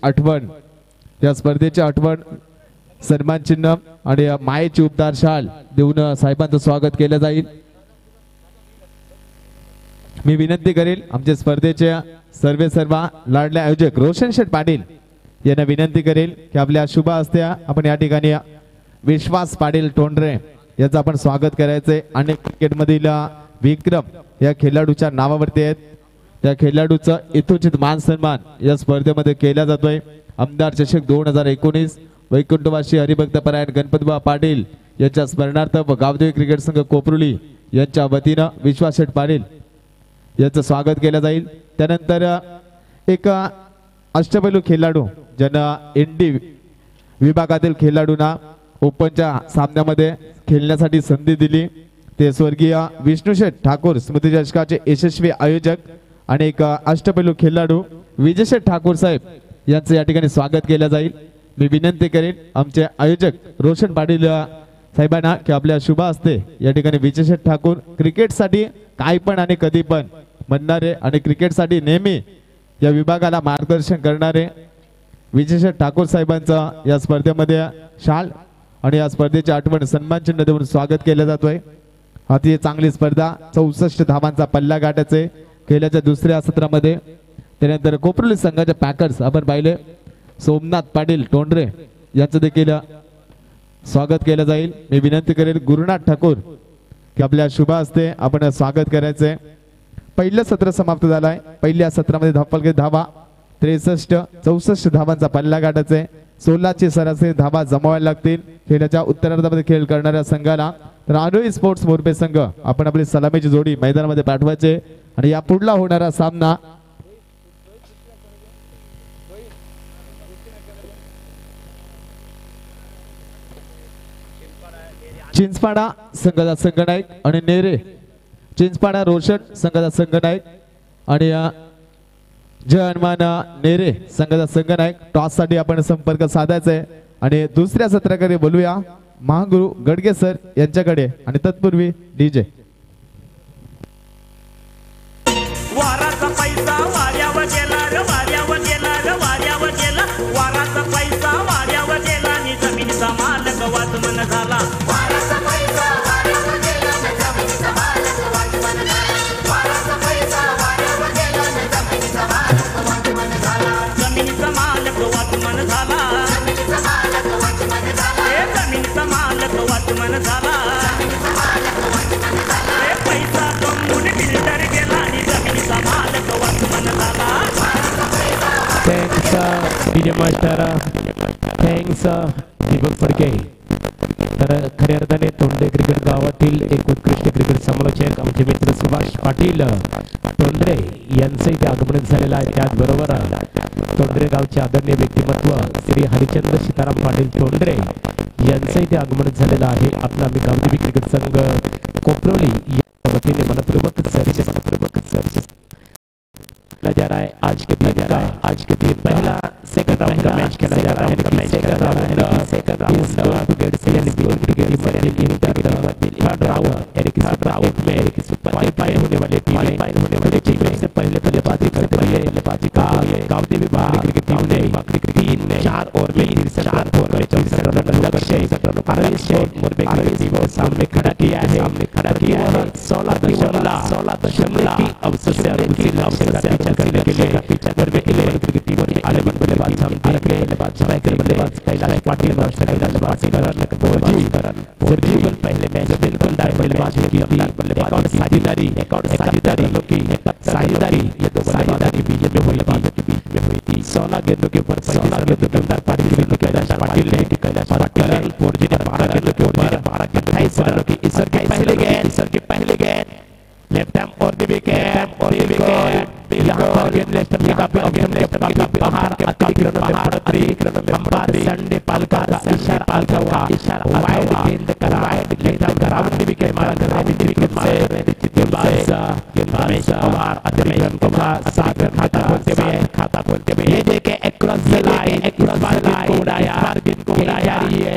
आठवण सन्मान चिन्ह आणि मायेची उपदार शाल देऊन साहेबांचं स्वागत केलं जाईल. मी विनंती करेल आमच्या स्पर्धेचे सर्व लाडले आयोजक रोशन शेठ पाटील यांना विनंती करेल की आपल्या शुभ हस्ते आपण या ठिकाणी विश्वास पाटील टोंडरे याचं आपण स्वागत करायचंय. अनेक क्रिकेटमधील विक्रम या खेळाडूच्या नावावरती आहेत. त्या खेळाडूचं यथोचित मान सन्मान या स्पर्धेमध्ये केला जातोय. आमदार चषक 2019 वैकुंठवासी हरिभक्त परायण गणपतबा पाटील यांच्या स्मरणार्थ व गावदेवी क्रिकेट संघ कोपरुली यांच्या वतीनं विश्वास शेठ पाटील याचं स्वागत केलं जाईल. त्यानंतर एक अष्टपैलू खेळाडू ज्यांना एनडी विभागातील खेळाडूंना ओपनच्या सामन्यामध्ये खेळण्यासाठी संधी दिली ते स्वर्गीय विष्णुशेठ ठाकूर स्मृती चषकाचे यशस्वी आयोजक आणि एक अष्टपैलू खेळाडू विजयशेठ ठाकूर साहेब यांचं या ठिकाणी स्वागत केलं जाईल. मी विनंती करेन आमचे आयोजक रोशन पाटील साहेबांना की आपल्या शुभ हस्ते या ठिकाणी विजयशेठ ठाकूर क्रिकेटसाठी काय पण आणि कधी पण म्हणणारे आणि क्रिकेटसाठी नेहमी या विभागाला मार्गदर्शन करणारे विजयशेठ ठाकूर साहेबांचं या स्पर्धेमध्ये शाल आणि या स्पर्धेची आठवण सन्मान चिन्ह देऊन स्वागत केलं जातोय. अतिशय चांगली स्पर्धा 64 धावांचा पल्ला गाठायचे खेळाच्या दुसऱ्या सत्रामध्ये. त्यानंतर कोपरुली संघाचे पॅकर्स आपण पाहिले सोमनाथ पाटील टोंडरे यांचं देखील स्वागत केलं जाईल. मी विनंती करेल गुरुनाथ ठाकूर की आपल्या शुभ हस्ते आपण स्वागत करायचंय. पहिलं सत्र समाप्त झालं आहे. पहिल्या सत्रामध्ये धावफलक धावा 63-64 धावांचा पल्ला गाठायचा आहे. 16ची सरासरी धावा जमवायला लागतील खेळाच्या उत्तरार्धामध्ये खेळ करणाऱ्या संघाला. तर आरोही स्पोर्ट्स मोरबे संघ आपण आपली सलामीची जोडी मैदानामध्ये पाठवायचे आणि या पुढला होणारा सामना चिंचपाडा संघाचा संघनायक आणि नेरे चिंचपाडा रोशन संघाचा संघनायक आणि जय हनुमान नेरे संघाचा संघनायक. टॉस साठी आपण संपर्क साधायचा आहे आणि दुसऱ्या सत्राकडे बोलूया महागुरु गडगे सर यांच्याकडे आणि तत्पूर्वी डीजे. वाराचा पैसा वाऱ्यावर गेला रे वाऱ्यावर गेला रे वाऱ्यावर गेला वाराचा पैसा वाऱ्यावर गेला नि जमिनीचा मालक वाचमन झाला. वाराचा पैसा वाऱ्यावर गेला नि जमिनीचा मालक वाचमन झाला. वाराचा पैसा वाऱ्यावर गेला नि जमिनीचा मालक वाचमन झाला. जमिनीचा मालक वाचमन झाला. जमिनीचा मालक वाचमन झाला. हे जमिनीचा मालक वाचमन झाला. जमिनीचा मालक वाचमन झाला. हे पैसा कमवून बिल्डर गेला नि जमिनीचा मालक वाचमन झाला. Thanks DJ Master. Thanks Deepak Phadke. तर खऱ्या अर्थाने तोंडे क्रिकेट गावातील एक उत्कृष्ट क्रिकेट समालोचक आमचे मित्र सुभाष पाटील तोंडरे यांचं इथे आगमन झालेलं आहे. त्याचबरोबर तोंडरे गावचे आदरणीय व्यक्तिमत्व श्री हरिचंद्र सीताराम पाटील तोंडरे यांचं इथे आगमन झालेलं आहे. आपला आम्ही गावदेवी क्रिकेट संघ कोपरोली या वतीने मनपूर्वक जा रहा है. आज के दिन पहला सेकंड राउंड का मैच खेला जा रहा है. सेकंड राउंड डेढ़ से यानी थर्ड राउंड में क्वालिफाई होने वाले टीम से पहले बल्लेबाजी करते हुए गावदेवी क्रिकेट टीम ने 4 ओवर में 34 रन लक्ष्य सामने खड़ा किया है. 16 की अवसर से करने के लिए पीछा करने के लिए क्रिकेट टीम ने आलेमन बल्लेबाज हम बल्लेबाज कैलाश पाटिल और कैलाश पाटिल फौजी पहले मैच बिल्कुल बल्लेबाज की अपनी बल्लेबाज साझेदारी ये दो साझेदारी बीच में हुई थी. 16 गेंदों के ऊपर 16 गेंदों के अंदर कैलाश पाटिल ने फौजी ने 12 गेंदों के ऊपर 28 रनों की इसर के पहले गेंद लेफ्ट हैंड और द विकेट यहाँ पर गेंद लेफ्ट हैंड काफी बाहर अंपायर संडे पालका इशारा वाइड गेंद लेफ्ट हैंड ग्राउंड विकेट मारा कर रहे विकेट गेंदबाज और अतिरिक्त साथ खाता खोलते हुए ये देखे अक्रॉस द लाइन गेंद को उड़ाया है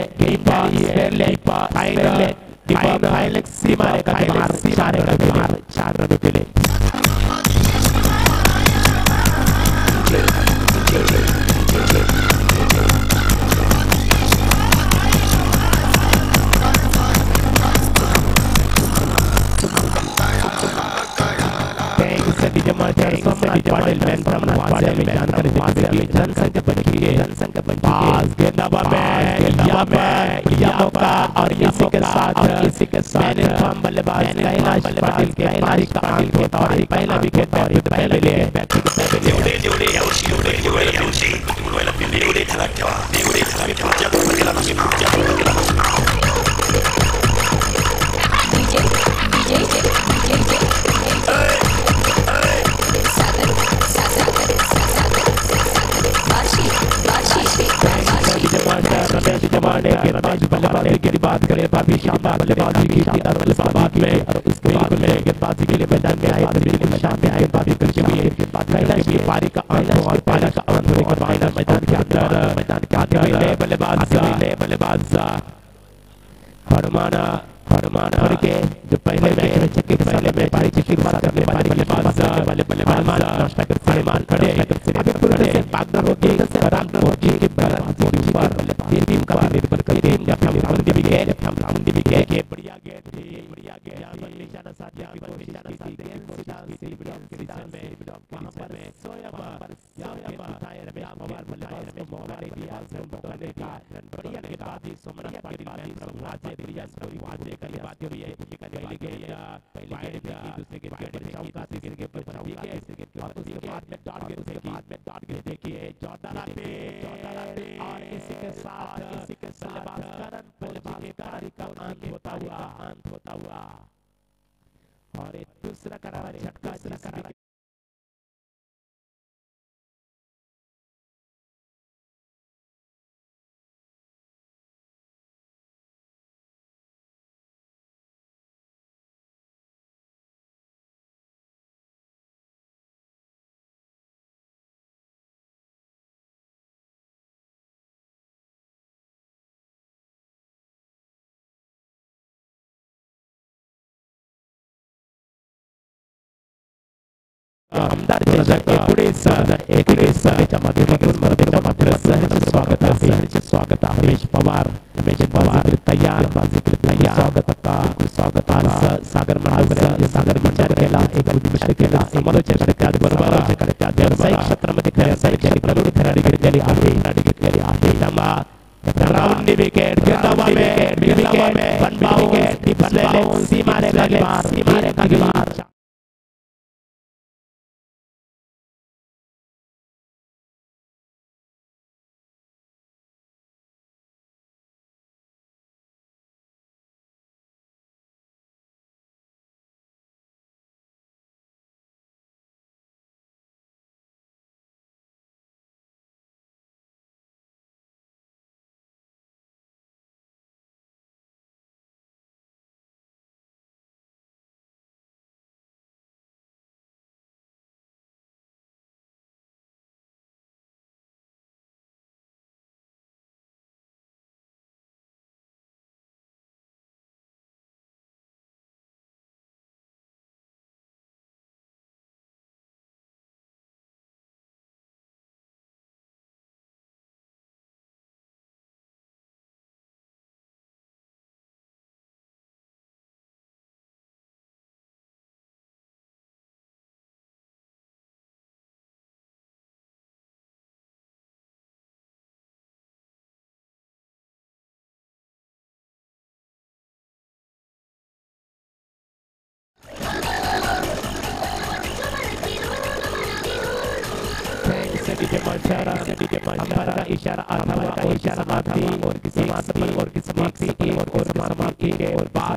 फाइनल सीमा का 4 रनों के लिए. और इसी के साथ बल्लेबाज कैलाश पाटिल के पहला विकेट पहले लिए बल्लेबाजी की बात करें काफी शानदार बल्लेबाजी की में और उसके बाद में गेंदबाजी के लिए मैदान में आए गेंदबाजी करते हुए पारी का अंत और पारी का अंत होने के बाद मैदान के अंदर बल्लेबाज हनुमान के जो पहले मैच के पहले में पारी की बात करने वाले बल्लेबाज हनुमान खड़े अभी पूरे से भागदौड़ होती है फौजी के पर टीम का निर्भर करते हैं जब हम विकेट के बढ़िया गेंद निशाना साथ और उसके बाद में डॉट गेंद देखिए जॉर्डन और इसी के साथ बल्लेबाज करण पोर्जी के पारी का अंत होता हुआ और एक दूसरा करारा झटका आमदार स्वागत रमेश पवार तैयार स्वागत सागर मंडळ केला एक केला समालोचन त्याचबरोबर व्यावसायिक क्षेत्रामध्ये खराडी घेतलेली आहे राउंड विकेट सीमारे का गिवार हमारा इशारा और किसी और बाद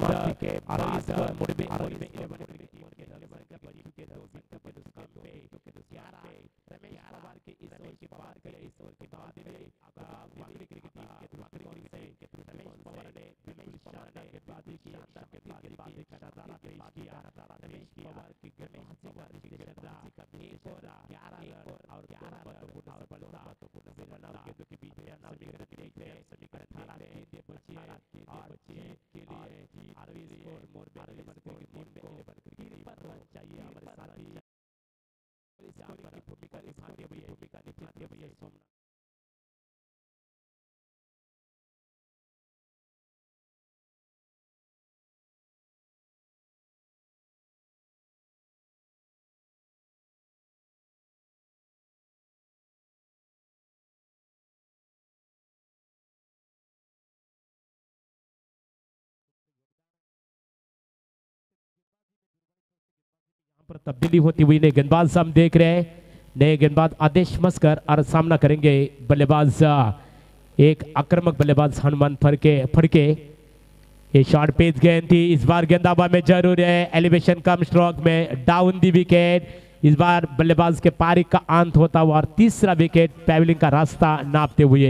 पर तब्दीली होती हुई नए गेंदबाज हम देख रहे हैं। नए गेंदबाज आदेश मस्कर और सामना करेंगे बल्लेबाज एक आक्रामक बल्लेबाज हनुमान फड़के। ये शॉर्ट पेस गेंद थी, इस बार गेंदाबाज में जरूर है एलिवेशन कम स्ट्रोक में डाउन दी विकेट। इस बार बल्लेबाज के पारी का अंत होता हुआ और तीसरा विकेट पैवलिंग का रास्ता नापते हुए।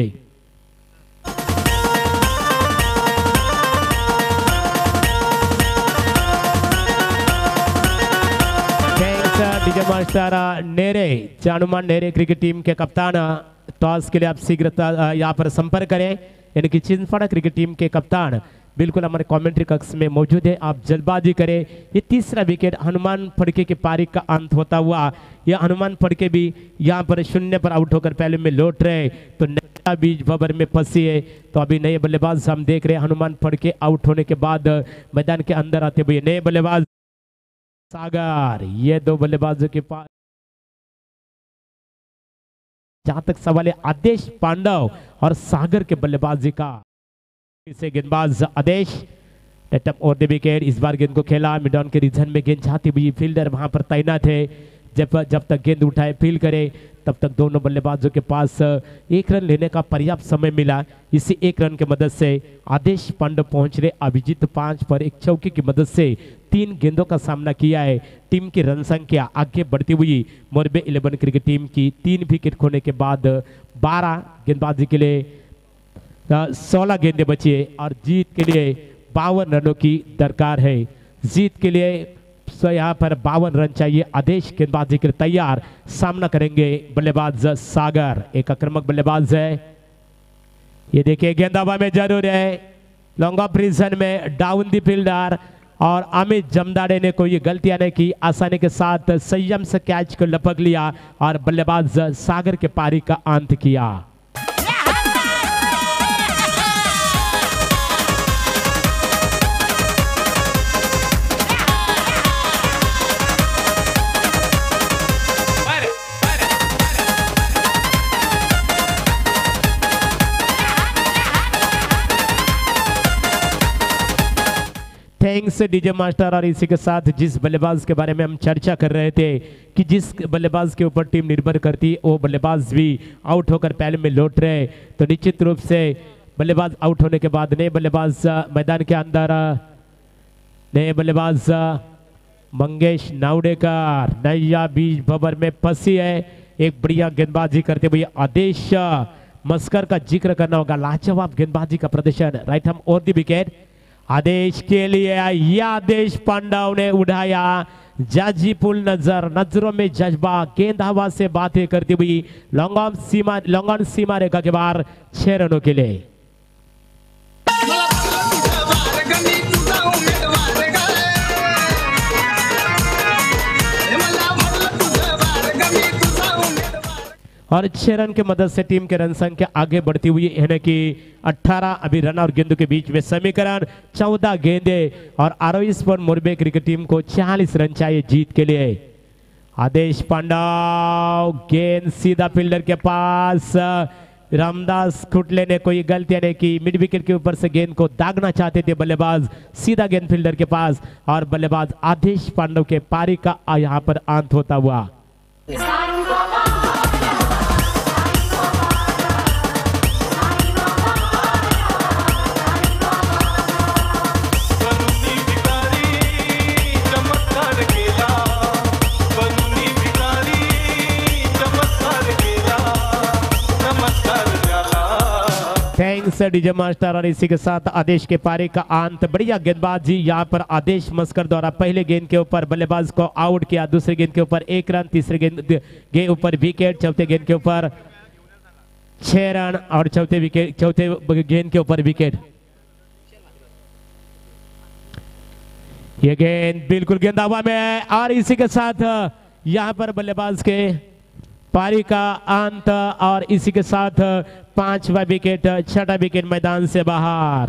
DJ master Nere Hanuman Nere cricket team के कप्तान टॉस के लिए आप शीघ्र यहाँ पर संपर्क करें, यानी कि चिंचवाड़ा क्रिकेट टीम के कप्तान बिल्कुल हमारे कमेंट्री कक्ष में मौजूद है। आप जल्दबाजी करें। ये तीसरा विकेट हनुमान फड़के की पारी का अंत होता हुआ। यह हनुमान फड़के भी यहाँ पर शून्य पर आउट होकर पहले में लौट रहे, तो नया बीज बबर में फंसी है। तो अभी नए बल्लेबाज हम देख रहे हैं। हनुमान फड़के आउट होने के बाद मैदान के अंदर आते हुए नए बल्लेबाज सागर। ये दो बल्लेबाजों के पास जहां तक सवाल है आदेश पांडव और सागर के बल्लेबाजी का, इसे गेंदबाज आदेश नेटअप और दे विकेट। इस बार गेंद को खेला मिडॉन के रीजन में, गेंद चाहती हुई फील्डर वहां पर तैनात है। जब तक गेंद उठाए फील करे तब तक दोनों बल्लेबाजों के पास एक रन लेने का पर्याप्त समय मिला। इसी एक रन की मदद से आदेश पांडव पहुंच रहे। अभिजीत 5 पर एक चौके की मदद से 3 गेंदों का सामना किया है। टीम की रन संख्या आगे बढ़ती हुई मोरबे 11 क्रिकेट टीम की 3 विकेट खोने के बाद 12 गेंदबाजी के लिए 16 गेंदें बची है और जीत के लिए 52 रनों की दरकार है। जीत के लिए यहाँ पर 52 रन चाहिए। आदेश गेंदबाजी के लिए तैयार, सामना करेंगे बल्लेबाज सागर, एक आक्रामक बल्लेबाज है। ये देखिए गेंद हवा में जरूर है, लॉन्ग ऑफ रीजन में डाउन द फील्डर और अमित जमदाड़े ने कोई गलतियां नहीं की, आसानी के साथ संयम से कैच को लपक लिया और बल्लेबाज सागर के पारी का अंत किया। Thanks DJ master. और इसी के साथ जिस बल्लेबाज के बारे में हम चर्चा कर रहे थे कि जिस बल्लेबाज के ऊपर टीम निर्भर करती है वो बल्लेबाज भी आउट होकर पहले में लौट रहे, तो निश्चित रूप से बल्लेबाज आउट होने के बाद नए बल्लेबाज मैदान के अंदर, नए बल्लेबाज मंगेश नावडेकर नैया बीच बबर में फंसी है। एक बढ़िया गेंदबाजी करते हुए आदेश मस्कर का जिक्र करना होगा, लाजवाब गेंदबाजी का प्रदर्शन। राइट हम और दी विकेट आदेश के लिए या आदेश पांडव ने उठाया। जाजीपुल नजरों में जज्बा, गेंद हवा से बातें करती हुई लॉन्ग ऑन सीमा रेखा के बाहर 6 रनों के लिए। और 6 रन के मदद से टीम के रन संख्या आगे बढ़ती हुई यानी कि 18 अभी रन और गेंदों के बीच में समीकरण 14 गेंदे और आरोइस पर मोरबे क्रिकेट टीम को 46 रन चाहिए जीत के लिए। आदेश पांडव गेंद सीधा फील्डर के पास, रामदास खुटले ने कोई गलतियां नहीं की, मिड विकेट के ऊपर से गेंद को दागना चाहते थे बल्लेबाज, सीधा गेंद फील्डर के पास और बल्लेबाज आदेश पांडव के पारी का यहाँ पर अंत होता हुआ। Thanks DJ master. और इसी के साथ आदेश के पारी का अंत। बढ़िया गेंदबाजी यहाँ पर आदेश मस्कर द्वारा पहले गेंद के ऊपर बल्लेबाज को आउट किया, दूसरे गेंद के ऊपर 1 रन, तीसरे गेंद के ऊपर विकेट, चौथे गेंद के ऊपर 6 रन और चौथे गेंद के ऊपर विकेट। ये गेंद बिल्कुल गेंद हवा में है और इसी के साथ यहाँ पर बल्लेबाज के पारी का अंत और इसी के साथ 5वां विकेट, 6वां विकेट मैदान से बाहर।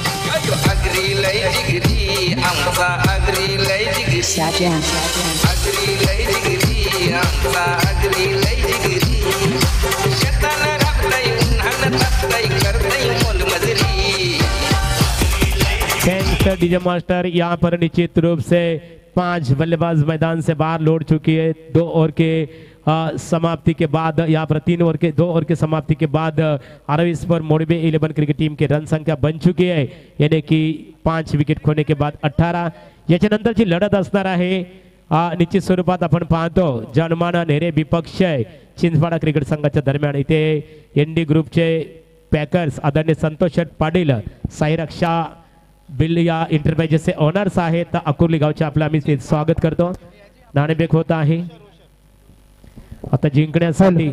Thanks DJ master. यहाँ पर निश्चित रूप से 5 बल्लेबाज मैदान से बाहर लौट चुकी है। 2 ओवर के समाप्ति के बाद यहाँ पर 2 ओवर के समाप्ति के बाद आरवीएस पर मोरबे 11 क्रिकेट टीम की रन संख्या बन चुकी है, यानी कि 5 विकेट खोने के बाद 18। याच्यानंतरची लढत असणार आहे निश्चित स्वरूपात आपण पाहतो जनमान नेरे विपक्ष चिंचवाडा क्रिकेट संघाच्या दरम्यान। इथे एनडी ग्रुपचे पॅकर्स आदरणीय संतोष पाटील, साई रक्षा बिल्लिया इंटरप्राइजेसचे ओनर्स आहेत अकुर्ली गावचे, आपलं आम्ही स्वागत करतो। नाणेफेक होत आहे आता जिंकण्यासाठी।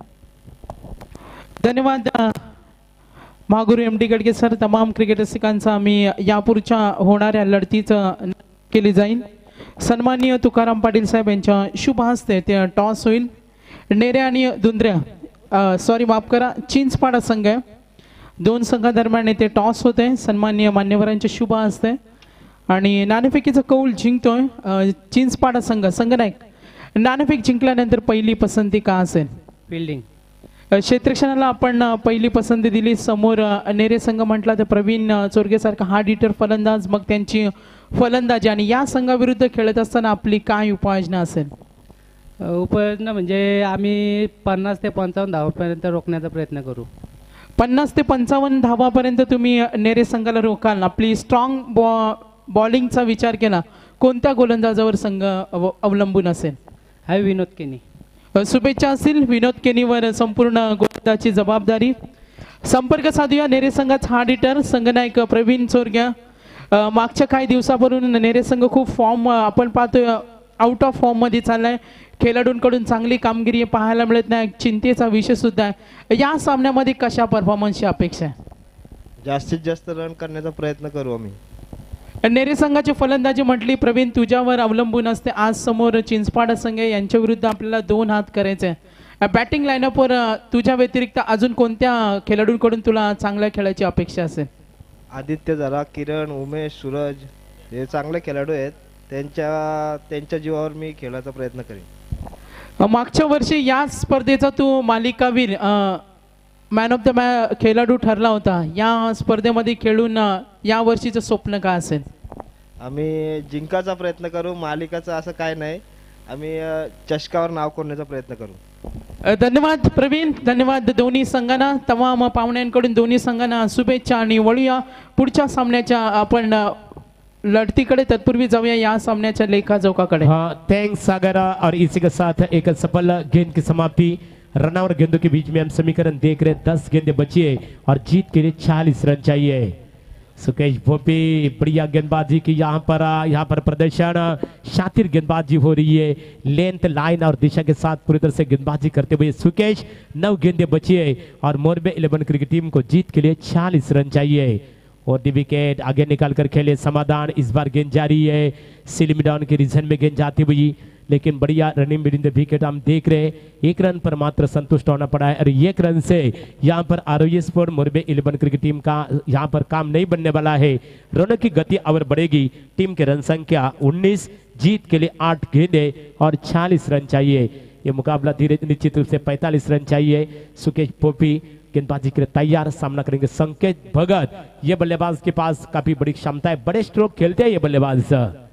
धन्यवाद महागुरु एमडी गडगे सर। तमाम क्रिकेट रसिकांचा आम्ही यापुढच्या होणाऱ्या लढतीचं केली जाईल। सन्माननीय तुकाराम पाटील साहेब यांच्या शुभ हस्ते ते टॉस होईल। नेरे आणि दुंद्र्या सॉरी माफ करा चिंचपाडा संघ आहे, 2 संघादरम्यान येथे टॉस होते सन्माननीय मान्यवरांच्या शुभ हस्ते आणि नाणेफेकीचा कौल जिंकतोय चिंचपाडा संघ। संघनायक नाणेफेक जिंकल्यानंतर पहिली पसंती का असेल? फील्डिंग क्षेत्ररक्षणाला आपण पहिली पसंती दिली। समोर नेरे संघ म्हटला तर प्रवीण चोरगे सारखा हार्ड हिटर फलंदाज, मग त्यांची फलंदाजी आणि या संघाविरुद्ध खेळत असताना आपली काय उपाययोजना असेल? उपाययोजना म्हणजे आम्ही 50 ते 55 धावापर्यंत रोखण्याचा प्रयत्न करू. 50 ते 55 धावापर्यंत तुम्ही नेरे संघाला रोखाल. आपली स्ट्रॉंग बॉलिंगचा विचार केला, कोणत्या गोलंदाजावर संघ अवलंबून असेल? हा विनोद केनी. शुभेच्छा असतील विनोद केनीवर संपूर्ण गोलंदाजी जबाबदारी. संपर्क साधूया नेरे संघाचा हार्ड हिटर संघनायक प्रवीण चोरग्या. मागच्या काही दिवसापासून नेरे संघ खूप फॉर्म आपण पाहतोय आउट ऑफ फॉर्म मध्ये चाललाय. खेळाडूंकडून चांगली कामगिरी पाहायला मिळत नाही, चिंतेचा विषय सुद्धा आहे. या सामन्यामध्ये कशा परफॉर्मन्सची अपेक्षा आहे? जास्तीत जास्त रन करण्याचा प्रयत्न करू आम्ही. नेरे संघाची फलंदाजी म्हटली प्रवीण तुझ्यावर अवलंबून असते. आज समोर चिंचपाडा संघ यांच्या विरुद्ध आपल्याला 2 हात करायचे. बॅटिंग लाईनअपवर तुझ्या व्यतिरिक्त अजून कोणत्या खेळाडूंकडून तुला चांगल्या खेळायची अपेक्षा असेल? आदित्य झाला, किरण, उमेश, सूरज हे चांगले खेळाडू आहेत. त्यांच्या जीवावर मी खेळायचा प्रयत्न करेन. मागच्या वर्षी या स्पर्धेचा तू मालिकावीर मॅन ऑफ द खेळाडू ठरला होता. या स्पर्धेमध्ये खेळून या वर्षीचं स्वप्न काय असेल? आम्ही जिंकायचा प्रयत्न करू. मालिकाचं असं काय नाही, आम्ही चषकावर नाव करण्याचा प्रयत्न करू. धन्यवाद प्रवीण, धन्यवाद दोन्ही संघांना. तमाम पाहुण्यांकडून दोन्ही संघांना शुभेच्छा. आणि वळूया पुढच्या सामन्याच्या आपण लढतीकडे. तत्पूर्वी जाऊया या सामन्याच्या लेखाजोखाकडे. थैंक्स सागर। और इसी के साथ एक सफल गेंद की समाप्ति। रन और गेंदों के बीच में हम समीकरण देख रहे हैं। 10 गेंदें बची है और जीत के लिए 40 रन चाहिए। सुकेश भोपी बढ़िया गेंदबाजी की यहाँ पर प्रदर्शन, शातिर गेंदबाजी हो रही है। लेंथ, लाइन और दिशा के साथ पूरी तरह से गेंदबाजी करते हुए सुकेश। 9 गेंदें बची है और मोरबे 11 क्रिकेट टीम को जीत के लिए 40 रन चाहिए। और दी विकेट आगे निकाल कर खेले समाधान। इस बार गेंद जारी है, सिलिमिडाउन के रीजन में गेंद जाती हुई, लेकिन बढ़िया रनिंग बिटवीन द विकेट हम देख रहे हैं। 1 रन पर मात्र संतुष्ट होना पड़ा है और 1 रन से यहाँ पर ROE sport Morbe 11 cricket team का यहाँ पर काम नहीं बनने वाला है। रनों की गति और बढ़ेगी। टीम के रन संख्या 19, जीत के लिए 8 गेंदें और 40 रन चाहिए। ये मुकाबला धीरे निश्चित रूप से 45 रन चाहिए। सुकेश पोपी गेंदबाजी के लिए तैयार, सामना करेंगे संकेत भगत। ये बल्लेबाज के पास काफी बड़ी क्षमता है, बड़े स्ट्रोक खेलते हैं ये बल्लेबाज।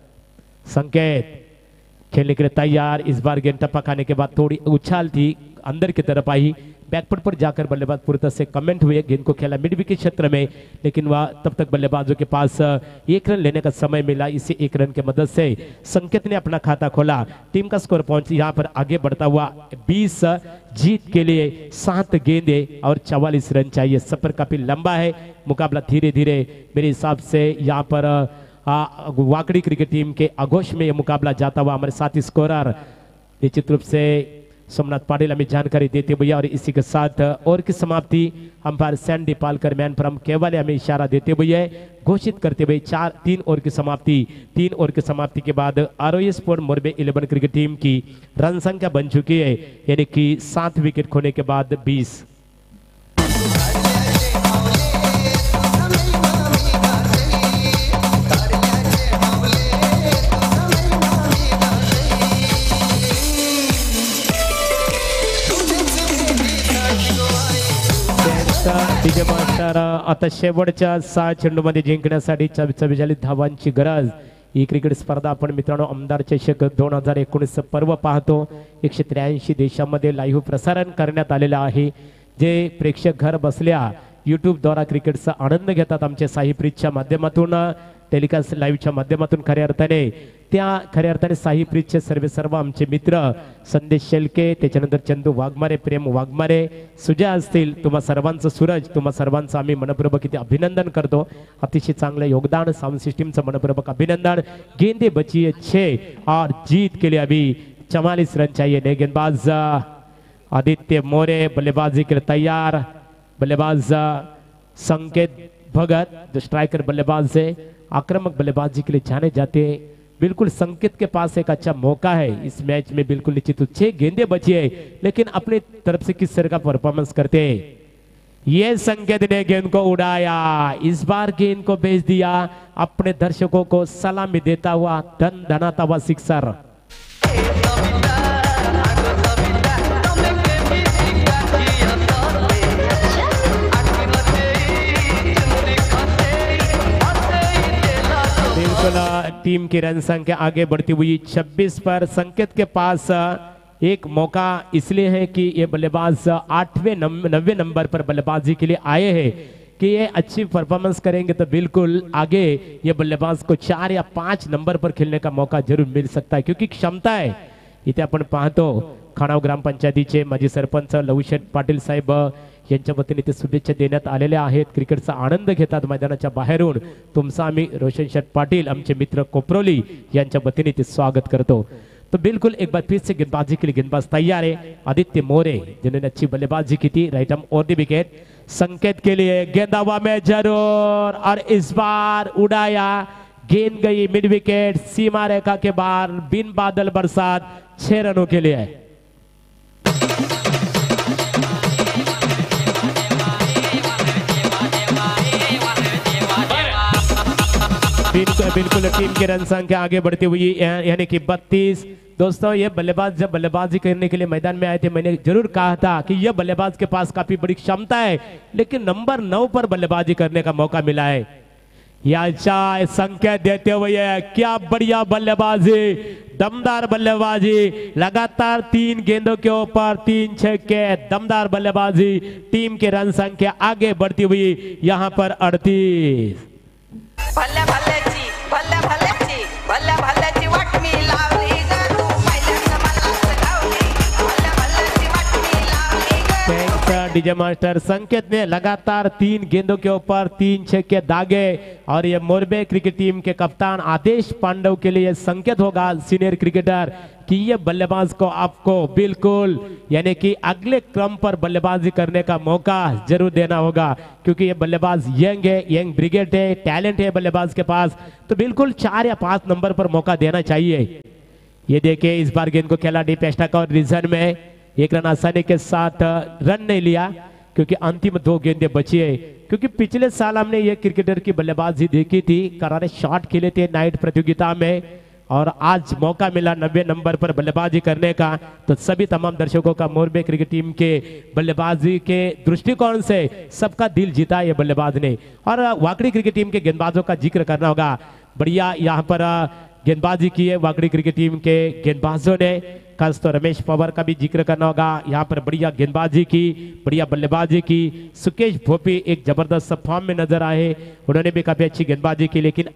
संकेत खेलने के लिए तैयार। इस बार गेंद टप्पा खाने के बाद थोड़ी उछाल थी, अंदर की तरफ आई, बैकफुट पर जाकर बल्लेबाज पूरी तरह से कमेंट हुए। गेंद को खेला मिड विकेट क्षेत्र में, लेकिन वह तब तक बल्लेबाजों के पास 1 रन लेने का समय मिला। इसी 1 रन की मदद से संकेत ने अपना खाता खोला। टीम का स्कोर पहुंच यहाँ पर आगे बढ़ता हुआ 20, जीत के लिए 7 गेंदें और 44 रन चाहिए। सफर काफी लंबा है, मुकाबला धीरे धीरे मेरे हिसाब से यहाँ पर वाकड़ी क्रिकेट टीम के आगोश में यह मुकाबला जाता हुआ हमारे साथी स्कोरर निश्चित रूप से सोमनाथ पाटिल हमें जानकारी देते हुए। और इसी के साथ ओवर की समाप्ति umpire Sandy Palkar man from केवल हमें इशारा देते हुए घोषित करते हुए 3 ओवर की समाप्ति। 3 ओवर की समाप्ति के बाद ROE sport Morbe 11 cricket team की रन संख्या बन चुकी है, यानी कि 7 विकेट खोने के बाद 20। डीजे मास्टर आता शेवटच्या 6 चेंडूमध्ये जिंकण्यासाठी 44 धावांची गरज। ही क्रिकेट स्पर्धा आपण मित्रांनो आमदार चषक 2019 पर्व पाहतो। 183 देशांमध्ये लाईव्ह प्रसारण करण्यात आलेलं आहे, जे प्रेक्षक घर बसल्या यूट्यूब द्वारा क्रिकेटचा आनंद घेतात। आमच्या साईप्रीतच्या माध्यमातून, टेलिकास्ट लाईव्हच्या माध्यमातून खऱ्या अर्थाने साईप्रीतचे सर्व आमचे मित्र संदेश शेलके, त्याच्यानंतर चंदू वाघमारे, प्रेम वाघमारे, सुजय असतील, तुम्हा सर्वांचं, सूरज, तुम्हा सर्वांचं आम्ही मनपूर्वक इथे अभिनंदन करतो। अतिशय चांगलं योगदान, साउंड सिस्टमचं मनपूर्वक अभिनंदन। गेंदे बची है 6 और जीत के लिए अभी 44 रन चाहिए। नए गेंदबाज आदित्य मोरे बल्लेबाजी के लिए तैयार। बल्लेबाज संकेत भगत जो स्ट्राइकर बल्लेबाज है, आक्रामक बल्लेबाजी के लिए जाने जाते हैं। बिल्कुल संकेत के पास एक अच्छा मौका है इस मैच में, बिल्कुल निश्चित 6 गेंदें बची है, लेकिन अपनी तरफ से किस तरह का परफॉर्मेंस करते हैं। ये संकेत ने गेंद को उड़ाया, इस बार गेंद को भेज दिया, अपने दर्शकों को सलामी देता हुआ धन धनाता हुआ सिक्सर। टीम की रन संख्या आगे बढ़ती हुई 26 पर। संकेत के पास एक मौका इसलिए है कि ये बल्लेबाज 8वें 9वें नंबर पर बल्लेबाजी के लिए आए हैं कि ये अच्छी परफॉर्मेंस करेंगे तो बिल्कुल आगे ये बल्लेबाज को 4 या 5 नंबर पर खेलने का मौका जरूर मिल सकता है, क्योंकि क्षमता है. इथे आपण पाहतो खाणाव ग्रामपंचायतीचे माजी सरपंच लवशेठ पाटील साहेब यांच्या वतीने ते शुभेच्छा देण्यात आलेल्या आहेत. क्रिकेटचा आनंद घेतात मैदानाच्या बाहेरून. तुमचा आम्ही रोशन शेठ पाटील आमचे मित्र कोपरोली यांच्या वतीने ते स्वागत करतो. तो बिल्कुल एक बार फिर से गेंदबाजी के लिए गेंदबाज तैयार है. आदित्य मोरे जिन्होंने अच्छी बल्लेबाजी की थी, राइट आर्म और दी विकेट. संकेत के लिए गेंद हवा में जरूर, और इस बार उड़ाया, गेंद गई मिड विकेट, सीमा रेखा के बाहर, बिन बादल बरसात, 6 रनों के लिए. बिल्कुल टीम की रन संख्या आगे बढ़ती हुई यानी कि 32. दोस्तों ये बल्लेबाज जब बल्लेबाजी करने के लिए मैदान में आए थे, मैंने जरूर कहा था कि यह बल्लेबाज के पास काफी बड़ी क्षमता है, लेकिन नंबर 9 पर बल्लेबाजी करने का मौका मिला है. याचा संकेत देते हुए क्या बढ़िया बल्लेबाजी, दमदार बल्लेबाजी, लगातार 3 गेंदों के ऊपर 3 छक्के, दमदार बल्लेबाजी. टीम की रन संख्या आगे बढ़ती हुई यहाँ पर 38. भल्ल्या भल्ल्याची भल्ल्या भल्ल्याची भल्ल्या भल्ल्याची वाटणी लावली ग तू पहिल्यांदा मलाच लावली. भल्ल्या भल्ल्याची वाटणी लावली ग. Thanks DJ master. संकेत ने लगातार 3 गेंदों के ऊपर 3 छक्के दागे, और ये मोरबे क्रिकेट टीम के कप्तान आदेश पांडव के लिए संकेत होगा, सीनियर क्रिकेटर, कि ये बल्लेबाज को आपको बिल्कुल यानी कि अगले क्रम पर बल्लेबाजी करने का मौका जरूर देना होगा, क्योंकि ये बल्लेबाज यंग है, यंग ब्रिगेड है, टैलेंट है बल्लेबाज के पास, तो बिल्कुल 4 या 5 नंबर पर मौका देना चाहिए. ये देखिए इस बार गेंद को खेला डी पेस्टक और रिजन में 1 रन आसानी के साथ रन नहीं लिया, क्योंकि अंतिम 2 गेंदें बची है. क्योंकि पिछले साल हमने ये क्रिकेटर की बल्लेबाजी देखी थी, करारे शॉट खेले थे नाइट प्रतियोगिता में, और आज मौका मिला 90 नंबर पर बल्लेबाजी करने का. तो सभी तमाम दर्शकों का मोरबे क्रिकेट टीम के बल्लेबाजी के दृष्टिकोण से सबका दिल जीता ये बल्लेबाज ने. और वाकड़ी क्रिकेट टीम के गेंदबाजों का जिक्र करना होगा. बढ़िया यहाँ पर गेंदबाजी की है वाकड़ी क्रिकेट टीम के गेंदबाजों ने. खास तो रमेश पवार का भी जिक्र करना होगा. यहाँ पर बढ़िया गेंदबाजी की, बढ़िया बल्लेबाजी की. सुकेश भोपी एक जबरदस्त फॉर्म में नजर आए, उन्होंने भी काफी अच्छी गेंदबाजी की. लेकिन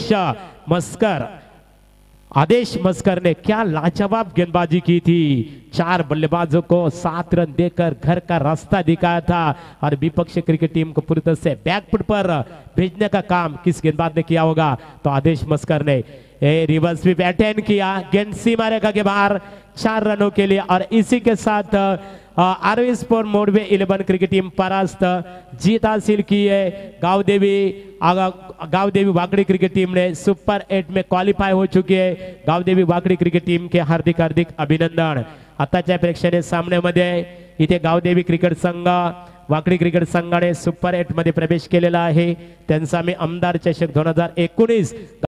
आदेश मस्कर ने क्या लाजवाब गेंदबाजी की थी. 4 बल्लेबाजों को 7 रन देकर घर का रास्ता दिखाया था, और विपक्षी क्रिकेट टीम को पूरी तरह से बैकफुट पर भेजने का काम किस गेंदबाज ने किया होगा, तो आदेश मस्कर ने. रिवर्स भी अटेंड किया, गेंद सीमा रेखा के बाहर, 4 रनों के लिए. और इसी के साथ RV sport Morbe 11 cricket team परास्त, जीत हासिल की है. गावदेवी वाकड़ी क्रिकेट टीम ने सुपर 8 में क्वालिफाई हो चुकी है. गावदेवी वाकड़ी क्रिकेट टीम के हार्दिक हार्दिक अभिनंदन. आताच्या प्रेक्षणीय सामन्यामध्ये इथे गावदेवी क्रिकेट संघ वाकडी क्रिकेट संघाने सुपर 8 मध्ये प्रवेश केलेला आहे. त्यांचा मी आमदार चषक 2019